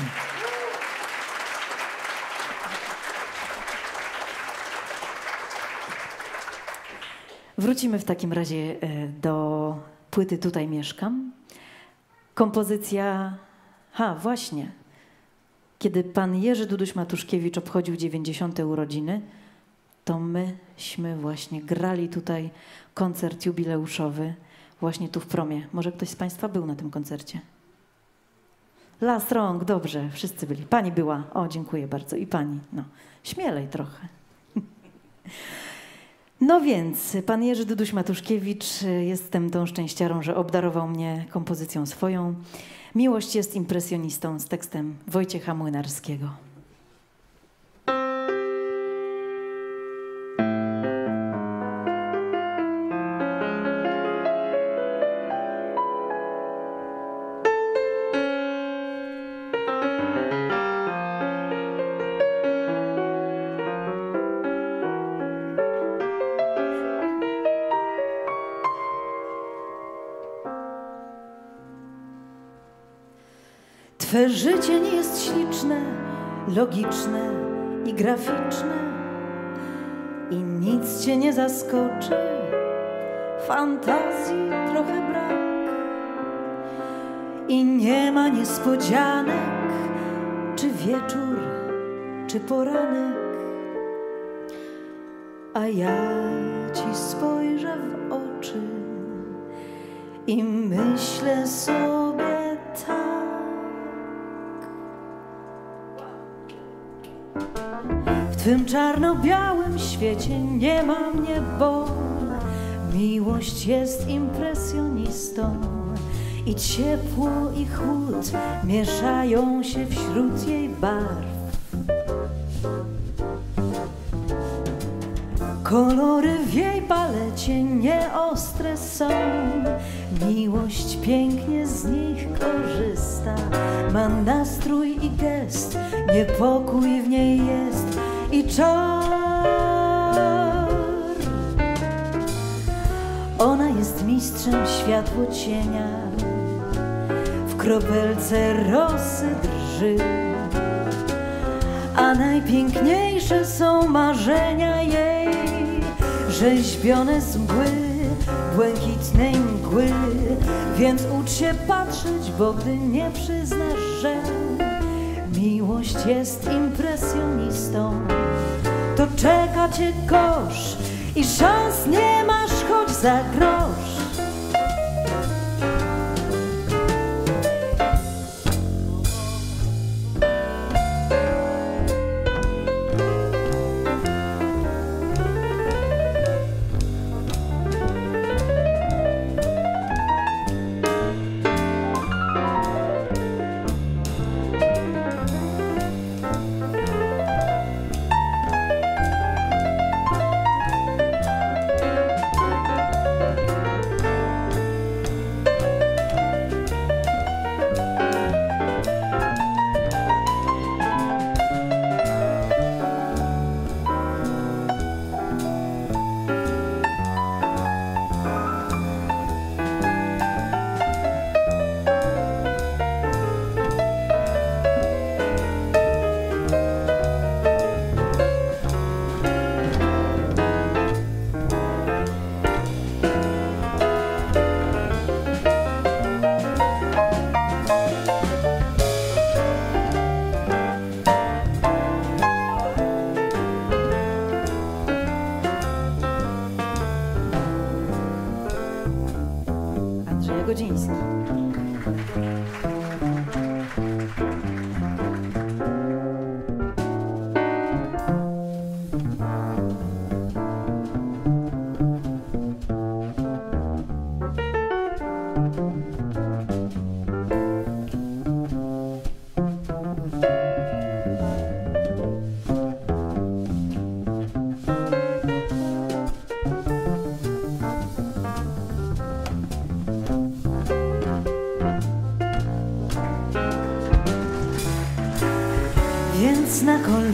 Wrócimy w takim razie do płyty Tutaj mieszkam. Kompozycja... właśnie. Kiedy pan Jerzy Duduś-Matuszkiewicz obchodził 90. urodziny, to myśmy właśnie grali tutaj koncert jubileuszowy właśnie tu w Promie. Może ktoś z państwa był na tym koncercie? Last Rąk, dobrze, wszyscy byli. Pani była. O, dziękuję bardzo. I pani. No, śmielej trochę. No więc, pan Jerzy Duduś-Matuszkiewicz, jestem tą szczęściarą, że obdarował mnie kompozycją swoją. Miłość jest impresjonistą z tekstem Wojciecha Młynarskiego. Twe życie nie jest śliczne, logiczne i graficzne i nic cię nie zaskoczy, fantazji trochę brak i nie ma niespodzianek, czy wieczór, czy poranek, a ja ci spojrzę w oczy i myślę sobie tak. W twym czarno-białym świecie nie ma mnie, bo miłość jest impresjonistą i ciepło i chłód mieszają się wśród jej barw. Kolory w jej palecie nieostre są, miłość pięknie z nich korzysta, ma nastrój i gest, niepokój w niej jest i czar. Ona jest mistrzem światłocienia, w kropelce rosy drży, a najpiękniejsze są marzenia jej, rzeźbione z mgły, błękitnej mgły. Więc ucz się patrzeć, bo gdy nie przyznasz, że miłość jest impresjonistą, to czeka cię kosz i szans nie masz, choć za grosz. Jagodziński.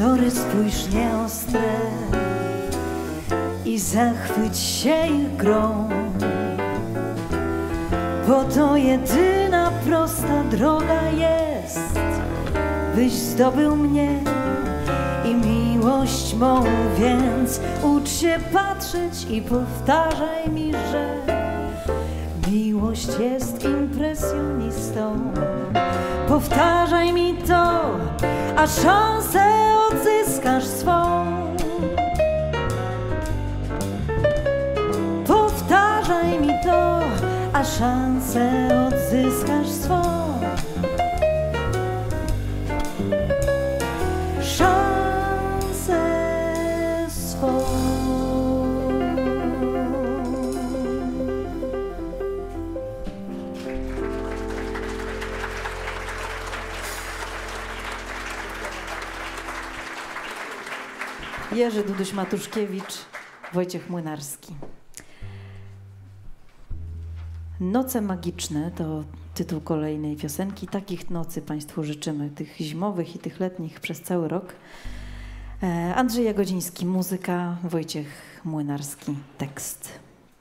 kolory spójrz nieostre i zachwyć się ich grą, bo to jedyna prosta droga jest, byś zdobył mnie i miłość mą, więc ucz się patrzeć i powtarzaj mi, że miłość jest impresjonistą. Powtarzaj mi to, a szansę odzyskasz swą. Powtarzaj mi to, a szansę odzyskasz swą. Szansę swą. Jerzy Duduś-Matuszkiewicz, Wojciech Młynarski. Noce magiczne to tytuł kolejnej piosenki. Takich nocy Państwu życzymy, tych zimowych i tych letnich przez cały rok. Andrzej Jagodziński, muzyka, Wojciech Młynarski, tekst.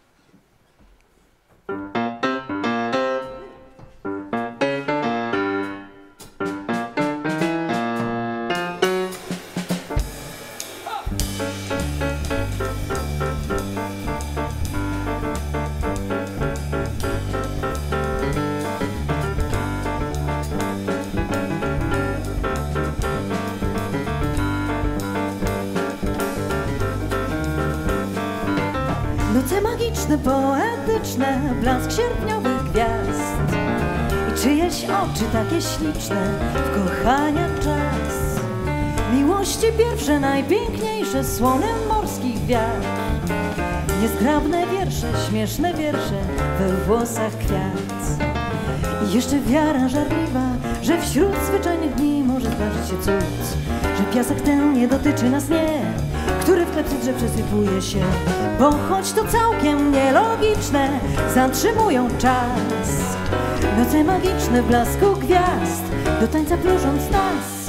Noce magiczne, poetyczne, blask sierpniowych gwiazd i czyjeś oczy takie śliczne, w kochania czas. Miłości pierwsze, najpiękniejsze, słonem morskich wiatr. Niezgrabne wiersze, śmieszne wiersze, we włosach kwiat. I jeszcze wiara żarliwa, że wśród zwyczajnych dni może zdarzyć się cud, że piasek ten nie dotyczy nas, nie, który w klepsydrze przesypuje się, bo choć to całkiem nielogiczne, zatrzymują czas. Noce magiczne w blasku gwiazd, do tańca prosząc nas.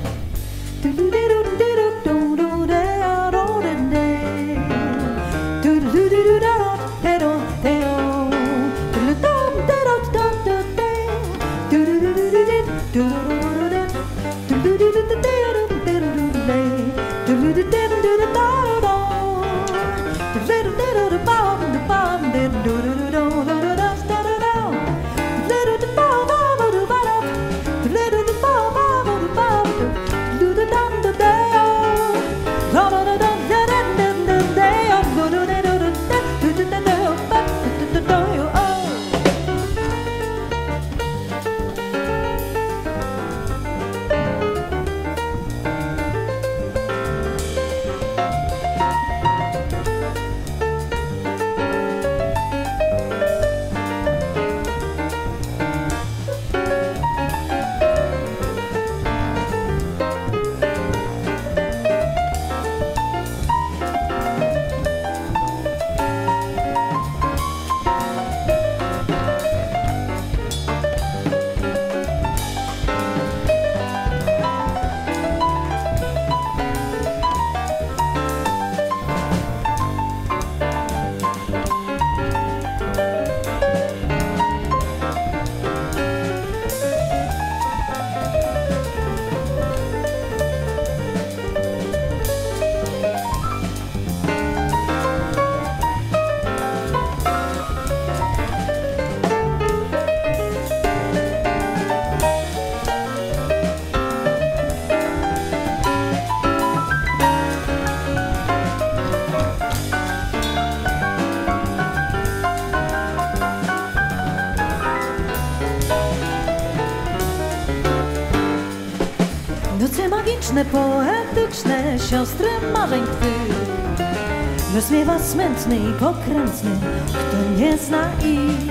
Noce magiczne, poetyczne, siostry marzeń twych. Rozmiewa smętny i pokrętny, kto nie zna ich.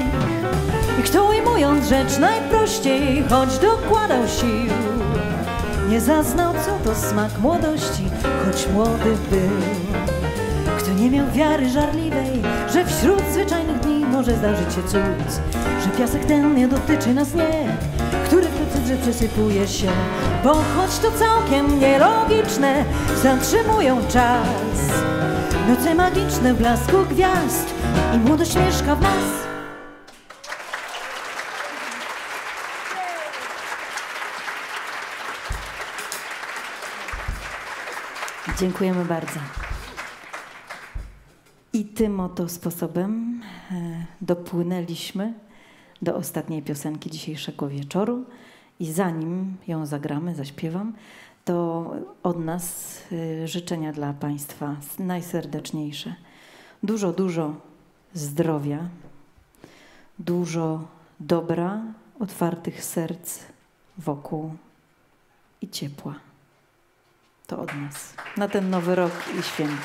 I kto ujmując rzecz najprościej, choć dokładał sił, nie zaznał co to smak młodości, choć młody był. Kto nie miał wiary żarliwej, że wśród zwyczajnych dni może zdarzyć się cud, że piasek ten nie dotyczy nas, nie, który w klepsydrze przesypuje się, bo choć to całkiem nielogiczne, zatrzymują czas. Noce magiczne w blasku gwiazd i młodość mieszka w nas. Dziękujemy bardzo. I tym oto sposobem dopłynęliśmy do ostatniej piosenki dzisiejszego wieczoru. I zanim ją zagramy, zaśpiewam, to od nas życzenia dla Państwa najserdeczniejsze. Dużo, dużo zdrowia, dużo dobra, otwartych serc wokół i ciepła. To od nas na ten nowy rok i święta.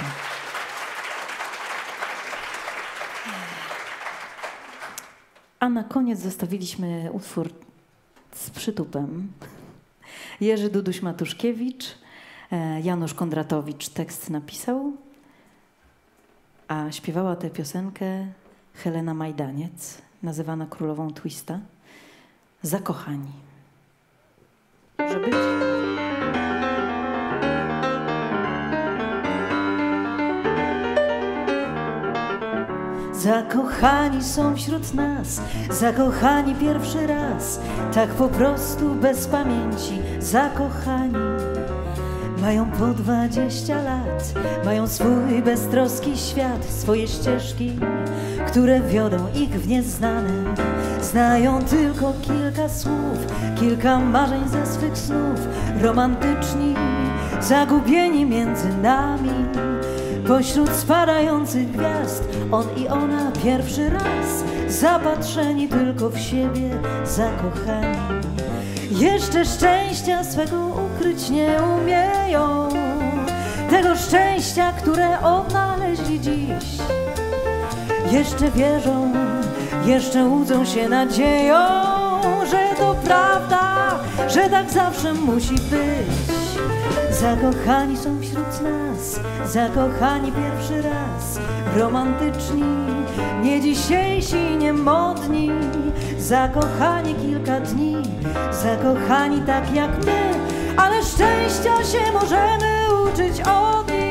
A na koniec zostawiliśmy utwór z przytupem. Jerzy Duduś-Matuszkiewicz, Janusz Kondratowicz tekst napisał, a śpiewała tę piosenkę Helena Majdaniec, nazywana królową twista. Zakochani. Może być? Zakochani są wśród nas, zakochani pierwszy raz, tak po prostu bez pamięci, zakochani. Mają po 20 lat, mają swój beztroski świat, swoje ścieżki, które wiodą ich w nieznane. Znają tylko kilka słów, kilka marzeń ze swych snów, romantyczni, zagubieni między nami. Pośród spadających gwiazd, on i ona pierwszy raz, zapatrzeni tylko w siebie, zakochani. Jeszcze szczęścia swego ukryć nie umieją, tego szczęścia, które odnaleźli dziś. Jeszcze wierzą, jeszcze łudzą się nadzieją, że to prawda, że tak zawsze musi być. Zakochani są wśród nas, zakochani pierwszy raz, romantyczni, nie dzisiejsi, nie modni, zakochani kilka dni, zakochani tak jak my, ale szczęścia się możemy uczyć od nich.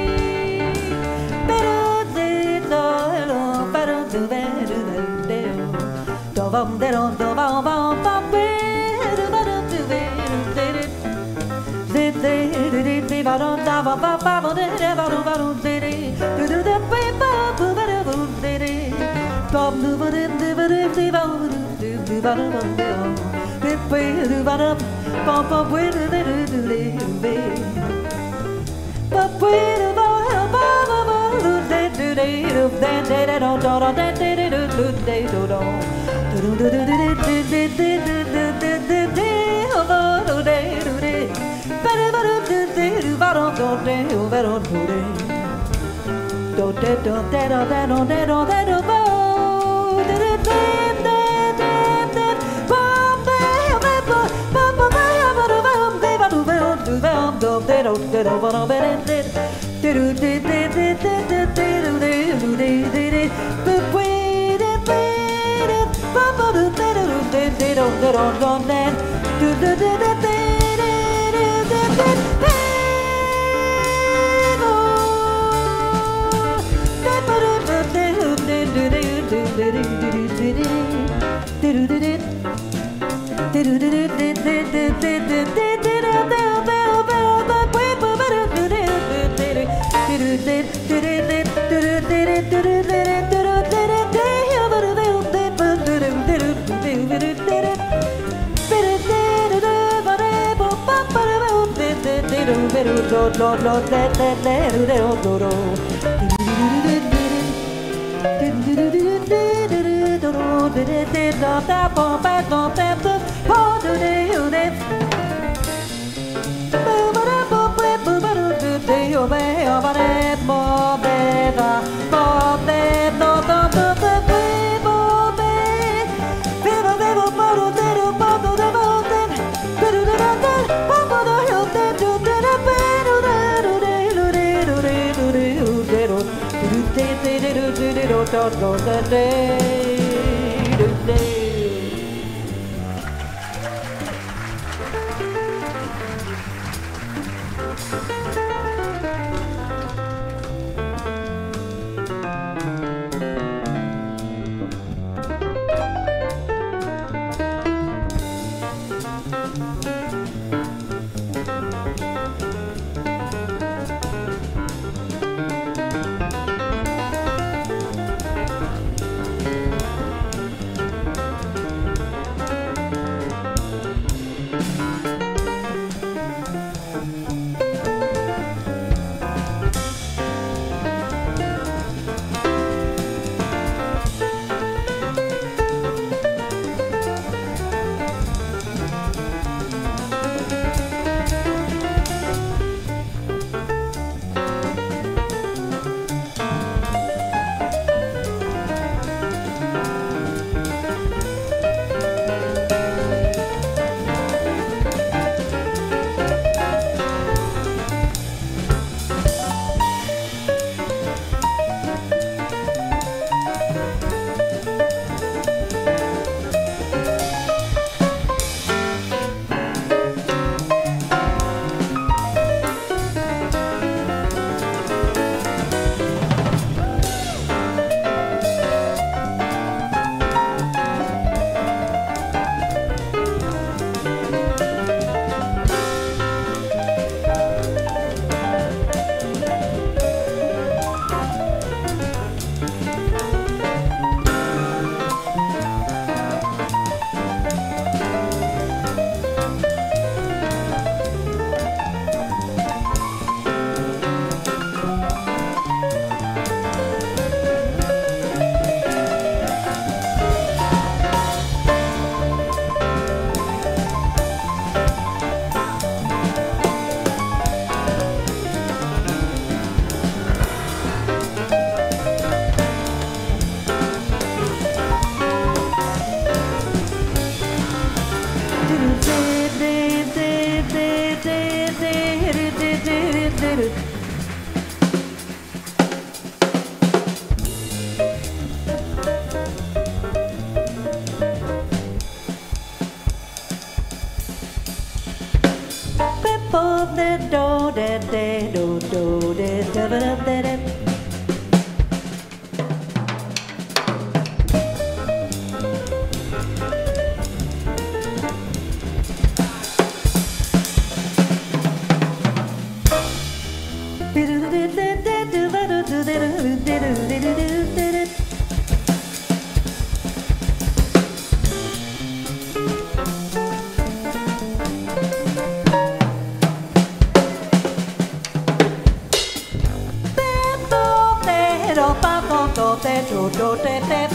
do pa to to te tu tu te te.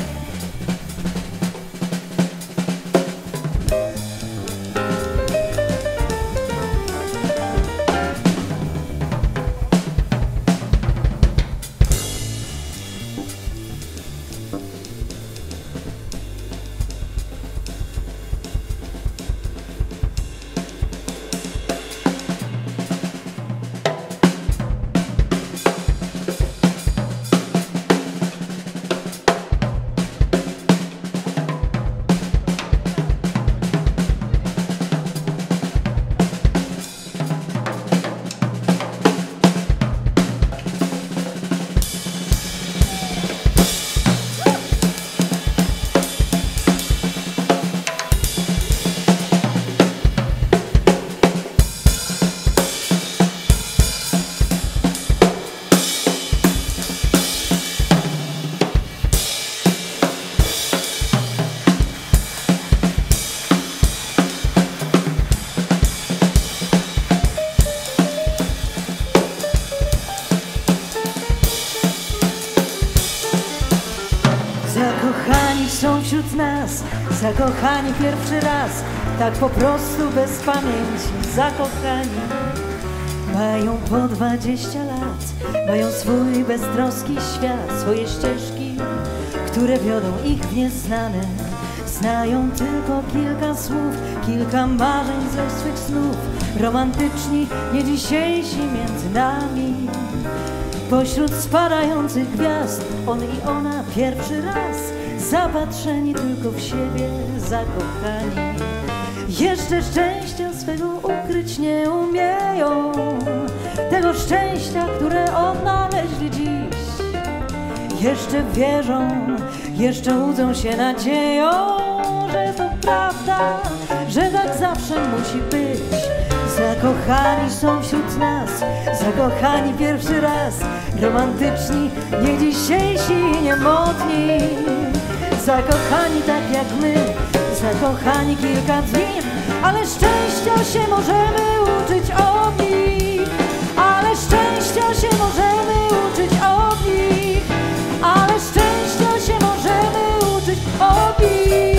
Zakochani są wśród nas, zakochani pierwszy raz, tak po prostu bez pamięci, zakochani. Mają po 20 lat, mają swój beztroski świat, swoje ścieżki, które wiodą ich w nieznane. Znają tylko kilka słów, kilka marzeń ze swych snów, romantyczni, nie dzisiejsi między nami. Pośród spadających gwiazd, on i ona pierwszy raz, zapatrzeni tylko w siebie, zakochani. Jeszcze szczęścia swego ukryć nie umieją, tego szczęścia, które odnaleźli dziś. Jeszcze wierzą, jeszcze łudzą się nadzieją, że to prawda, że tak zawsze musi być. Zakochani są wśród nas, zakochani pierwszy raz, romantyczni, nie dzisiejsi, niemodni. Zakochani tak jak my, zakochani kilka dni, ale szczęścia się możemy uczyć od nich. Ale szczęścia się możemy uczyć od nich. Ale szczęścia się możemy uczyć od nich.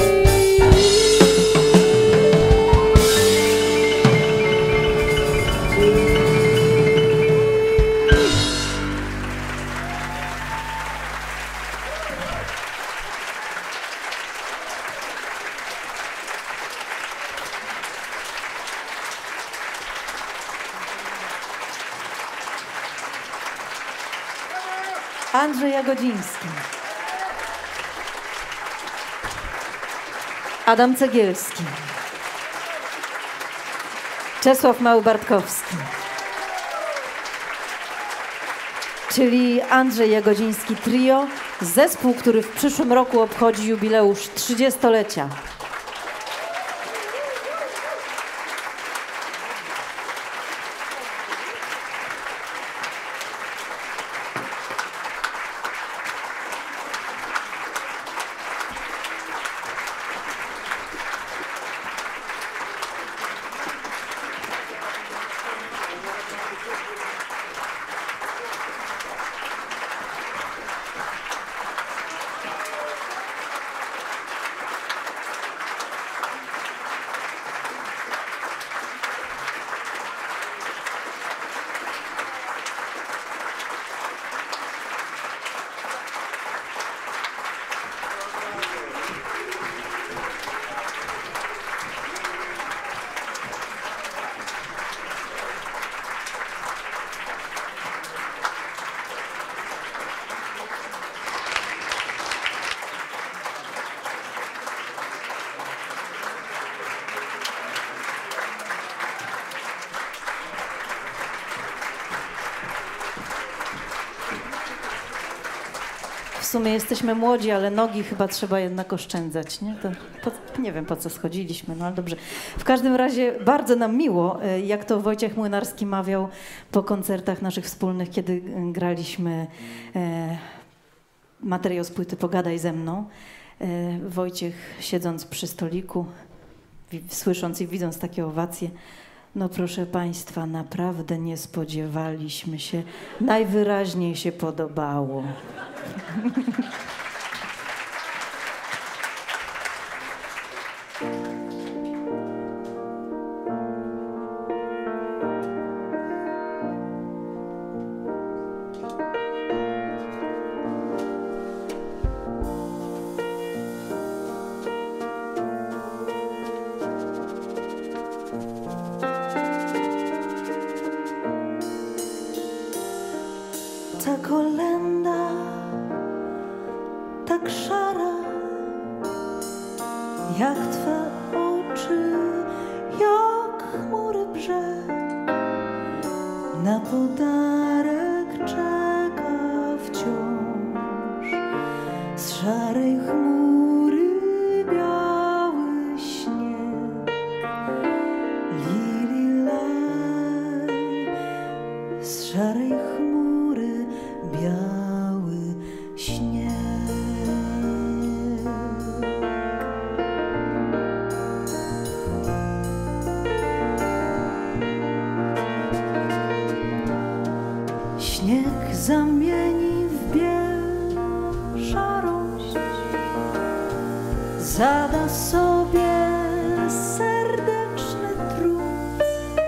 Andrzej Jagodziński, Adam Cegielski, Czesław Mały-Bartkowski, czyli Andrzej Jagodziński Trio, zespół, który w przyszłym roku obchodzi jubileusz 30-lecia. W sumie jesteśmy młodzi, ale nogi chyba trzeba jednak oszczędzać, nie? To nie wiem, po co schodziliśmy, no ale dobrze. W każdym razie bardzo nam miło, jak to Wojciech Młynarski mawiał po koncertach naszych wspólnych, kiedy graliśmy materiał z płyty Pogadaj ze mną. Wojciech, siedząc przy stoliku, słysząc i widząc takie owacje, no proszę Państwa, naprawdę nie spodziewaliśmy się, najwyraźniej się podobało. Ta kolenda tak szara, jak twe oczy, jak chmury brzeg. Na podarek czeka wciąż z szarej chmury biały śnieg. Lili laj, z szarej chmury biały śnieg. Śnieg zamieni w biel szarość, zada sobie serdeczny trud.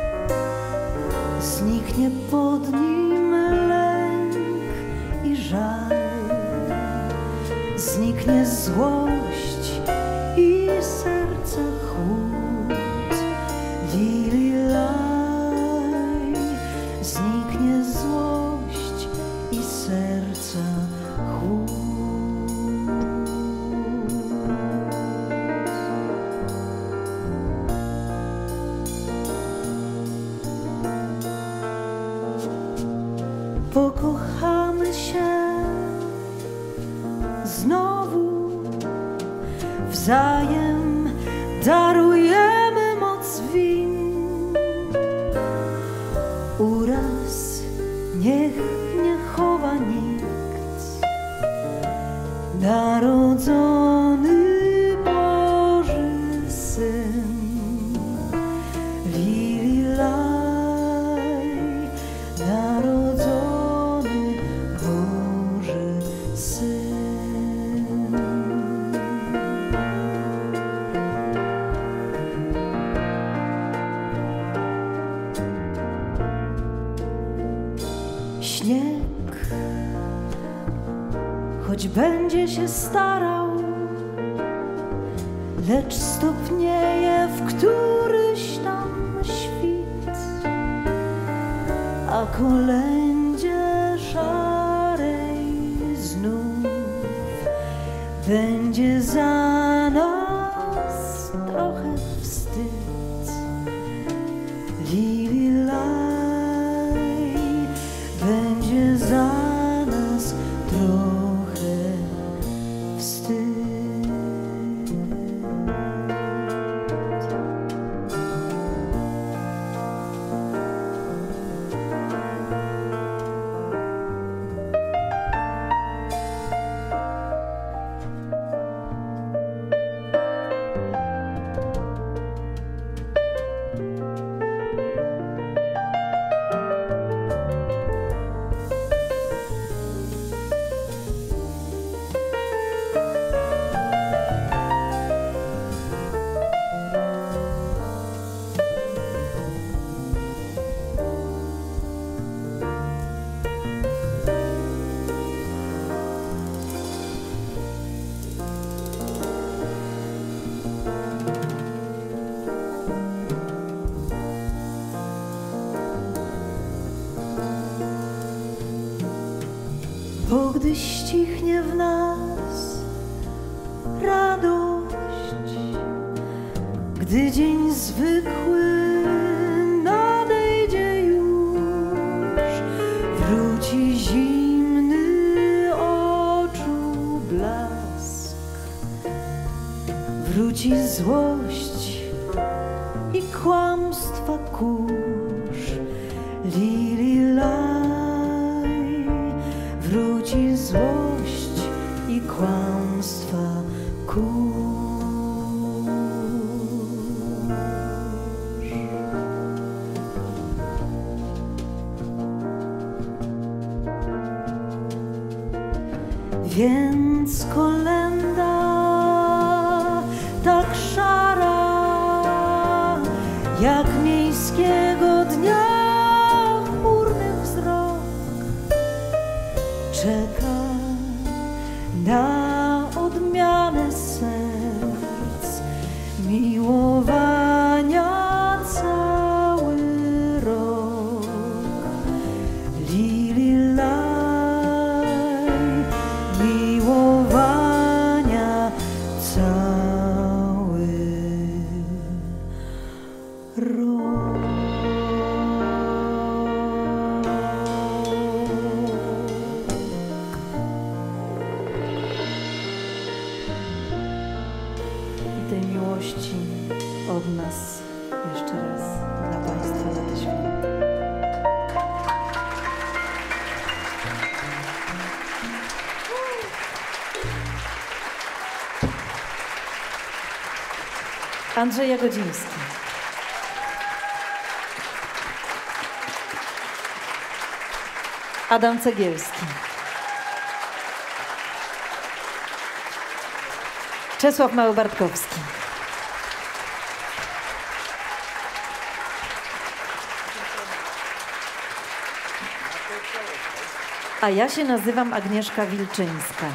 Zniknie pod nim lęk i żal, zniknie złość i serca chłód. Lili laj, zniknie złość i serca chłód. Pokochamy się znowu, wzajem darujemy moc win. Uraz niech nie chowa nikt, narodzony Boży Syn. Lili laj, narodzony Boży Syn. Śnieg, choć będzie się starał, lecz stopnieje w któryś tam świt, a kolędzie szarej znów będzie za nas trochę wstyd. Lili laj, będzie za nas trochę wstyd. Bo gdy ścichnie w nas radość, gdy dzień zwykły nadejdzie już, wróci zimny oczu blask, wróci złość i kłamstwa kurz. Lili laj, wróci złość i kłamstwa kurz. Więc kolenda tak szara, jak miejskiego dnia chmurny wzrok, czeka na odmianę serc miłowania cały rok. Lililaj, miłowania cały rok. I tej miłości od nas jeszcze raz dla Państwa na te święta. Andrzej Jagodziński. Adam Cegielski. Czesław Mały-Bartkowski. A ja się nazywam Agnieszka Wilczyńska.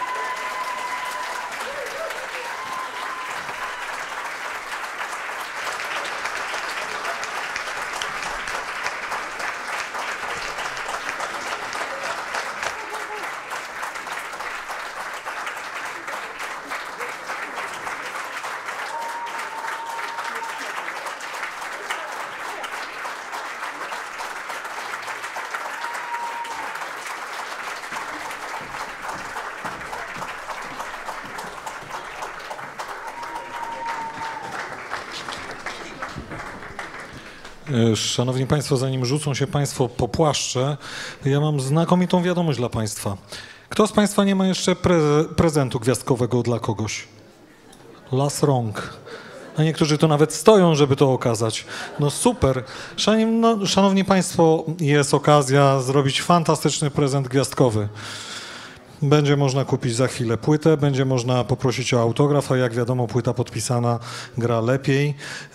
Szanowni Państwo, zanim rzucą się Państwo po płaszcze, ja mam znakomitą wiadomość dla Państwa. Kto z Państwa nie ma jeszcze prezentu gwiazdkowego dla kogoś? Las rąk. A niektórzy to nawet stoją, żeby to okazać. No super. Szanowni Państwo, jest okazja zrobić fantastyczny prezent gwiazdkowy. Będzie można kupić za chwilę płytę, będzie można poprosić o autograf, a jak wiadomo, płyta podpisana gra lepiej.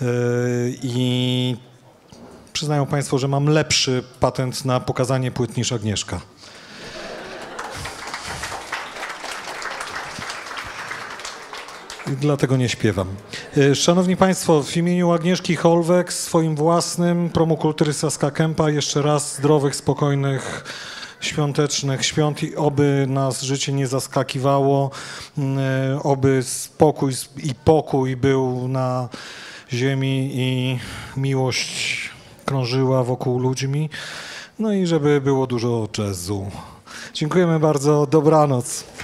I przyznają Państwo, że mam lepszy patent na pokazanie płyt niż Agnieszka. I dlatego nie śpiewam. Szanowni Państwo, w imieniu Agnieszki Holwek, swoim własnym, Promokultury Saska Kępa, jeszcze raz zdrowych, spokojnych, świątecznych świąt i oby nas życie nie zaskakiwało, oby spokój i pokój był na ziemi i miłość krążyła wokół ludźmi, no i żeby było dużo jazzu. Dziękujemy bardzo, dobranoc.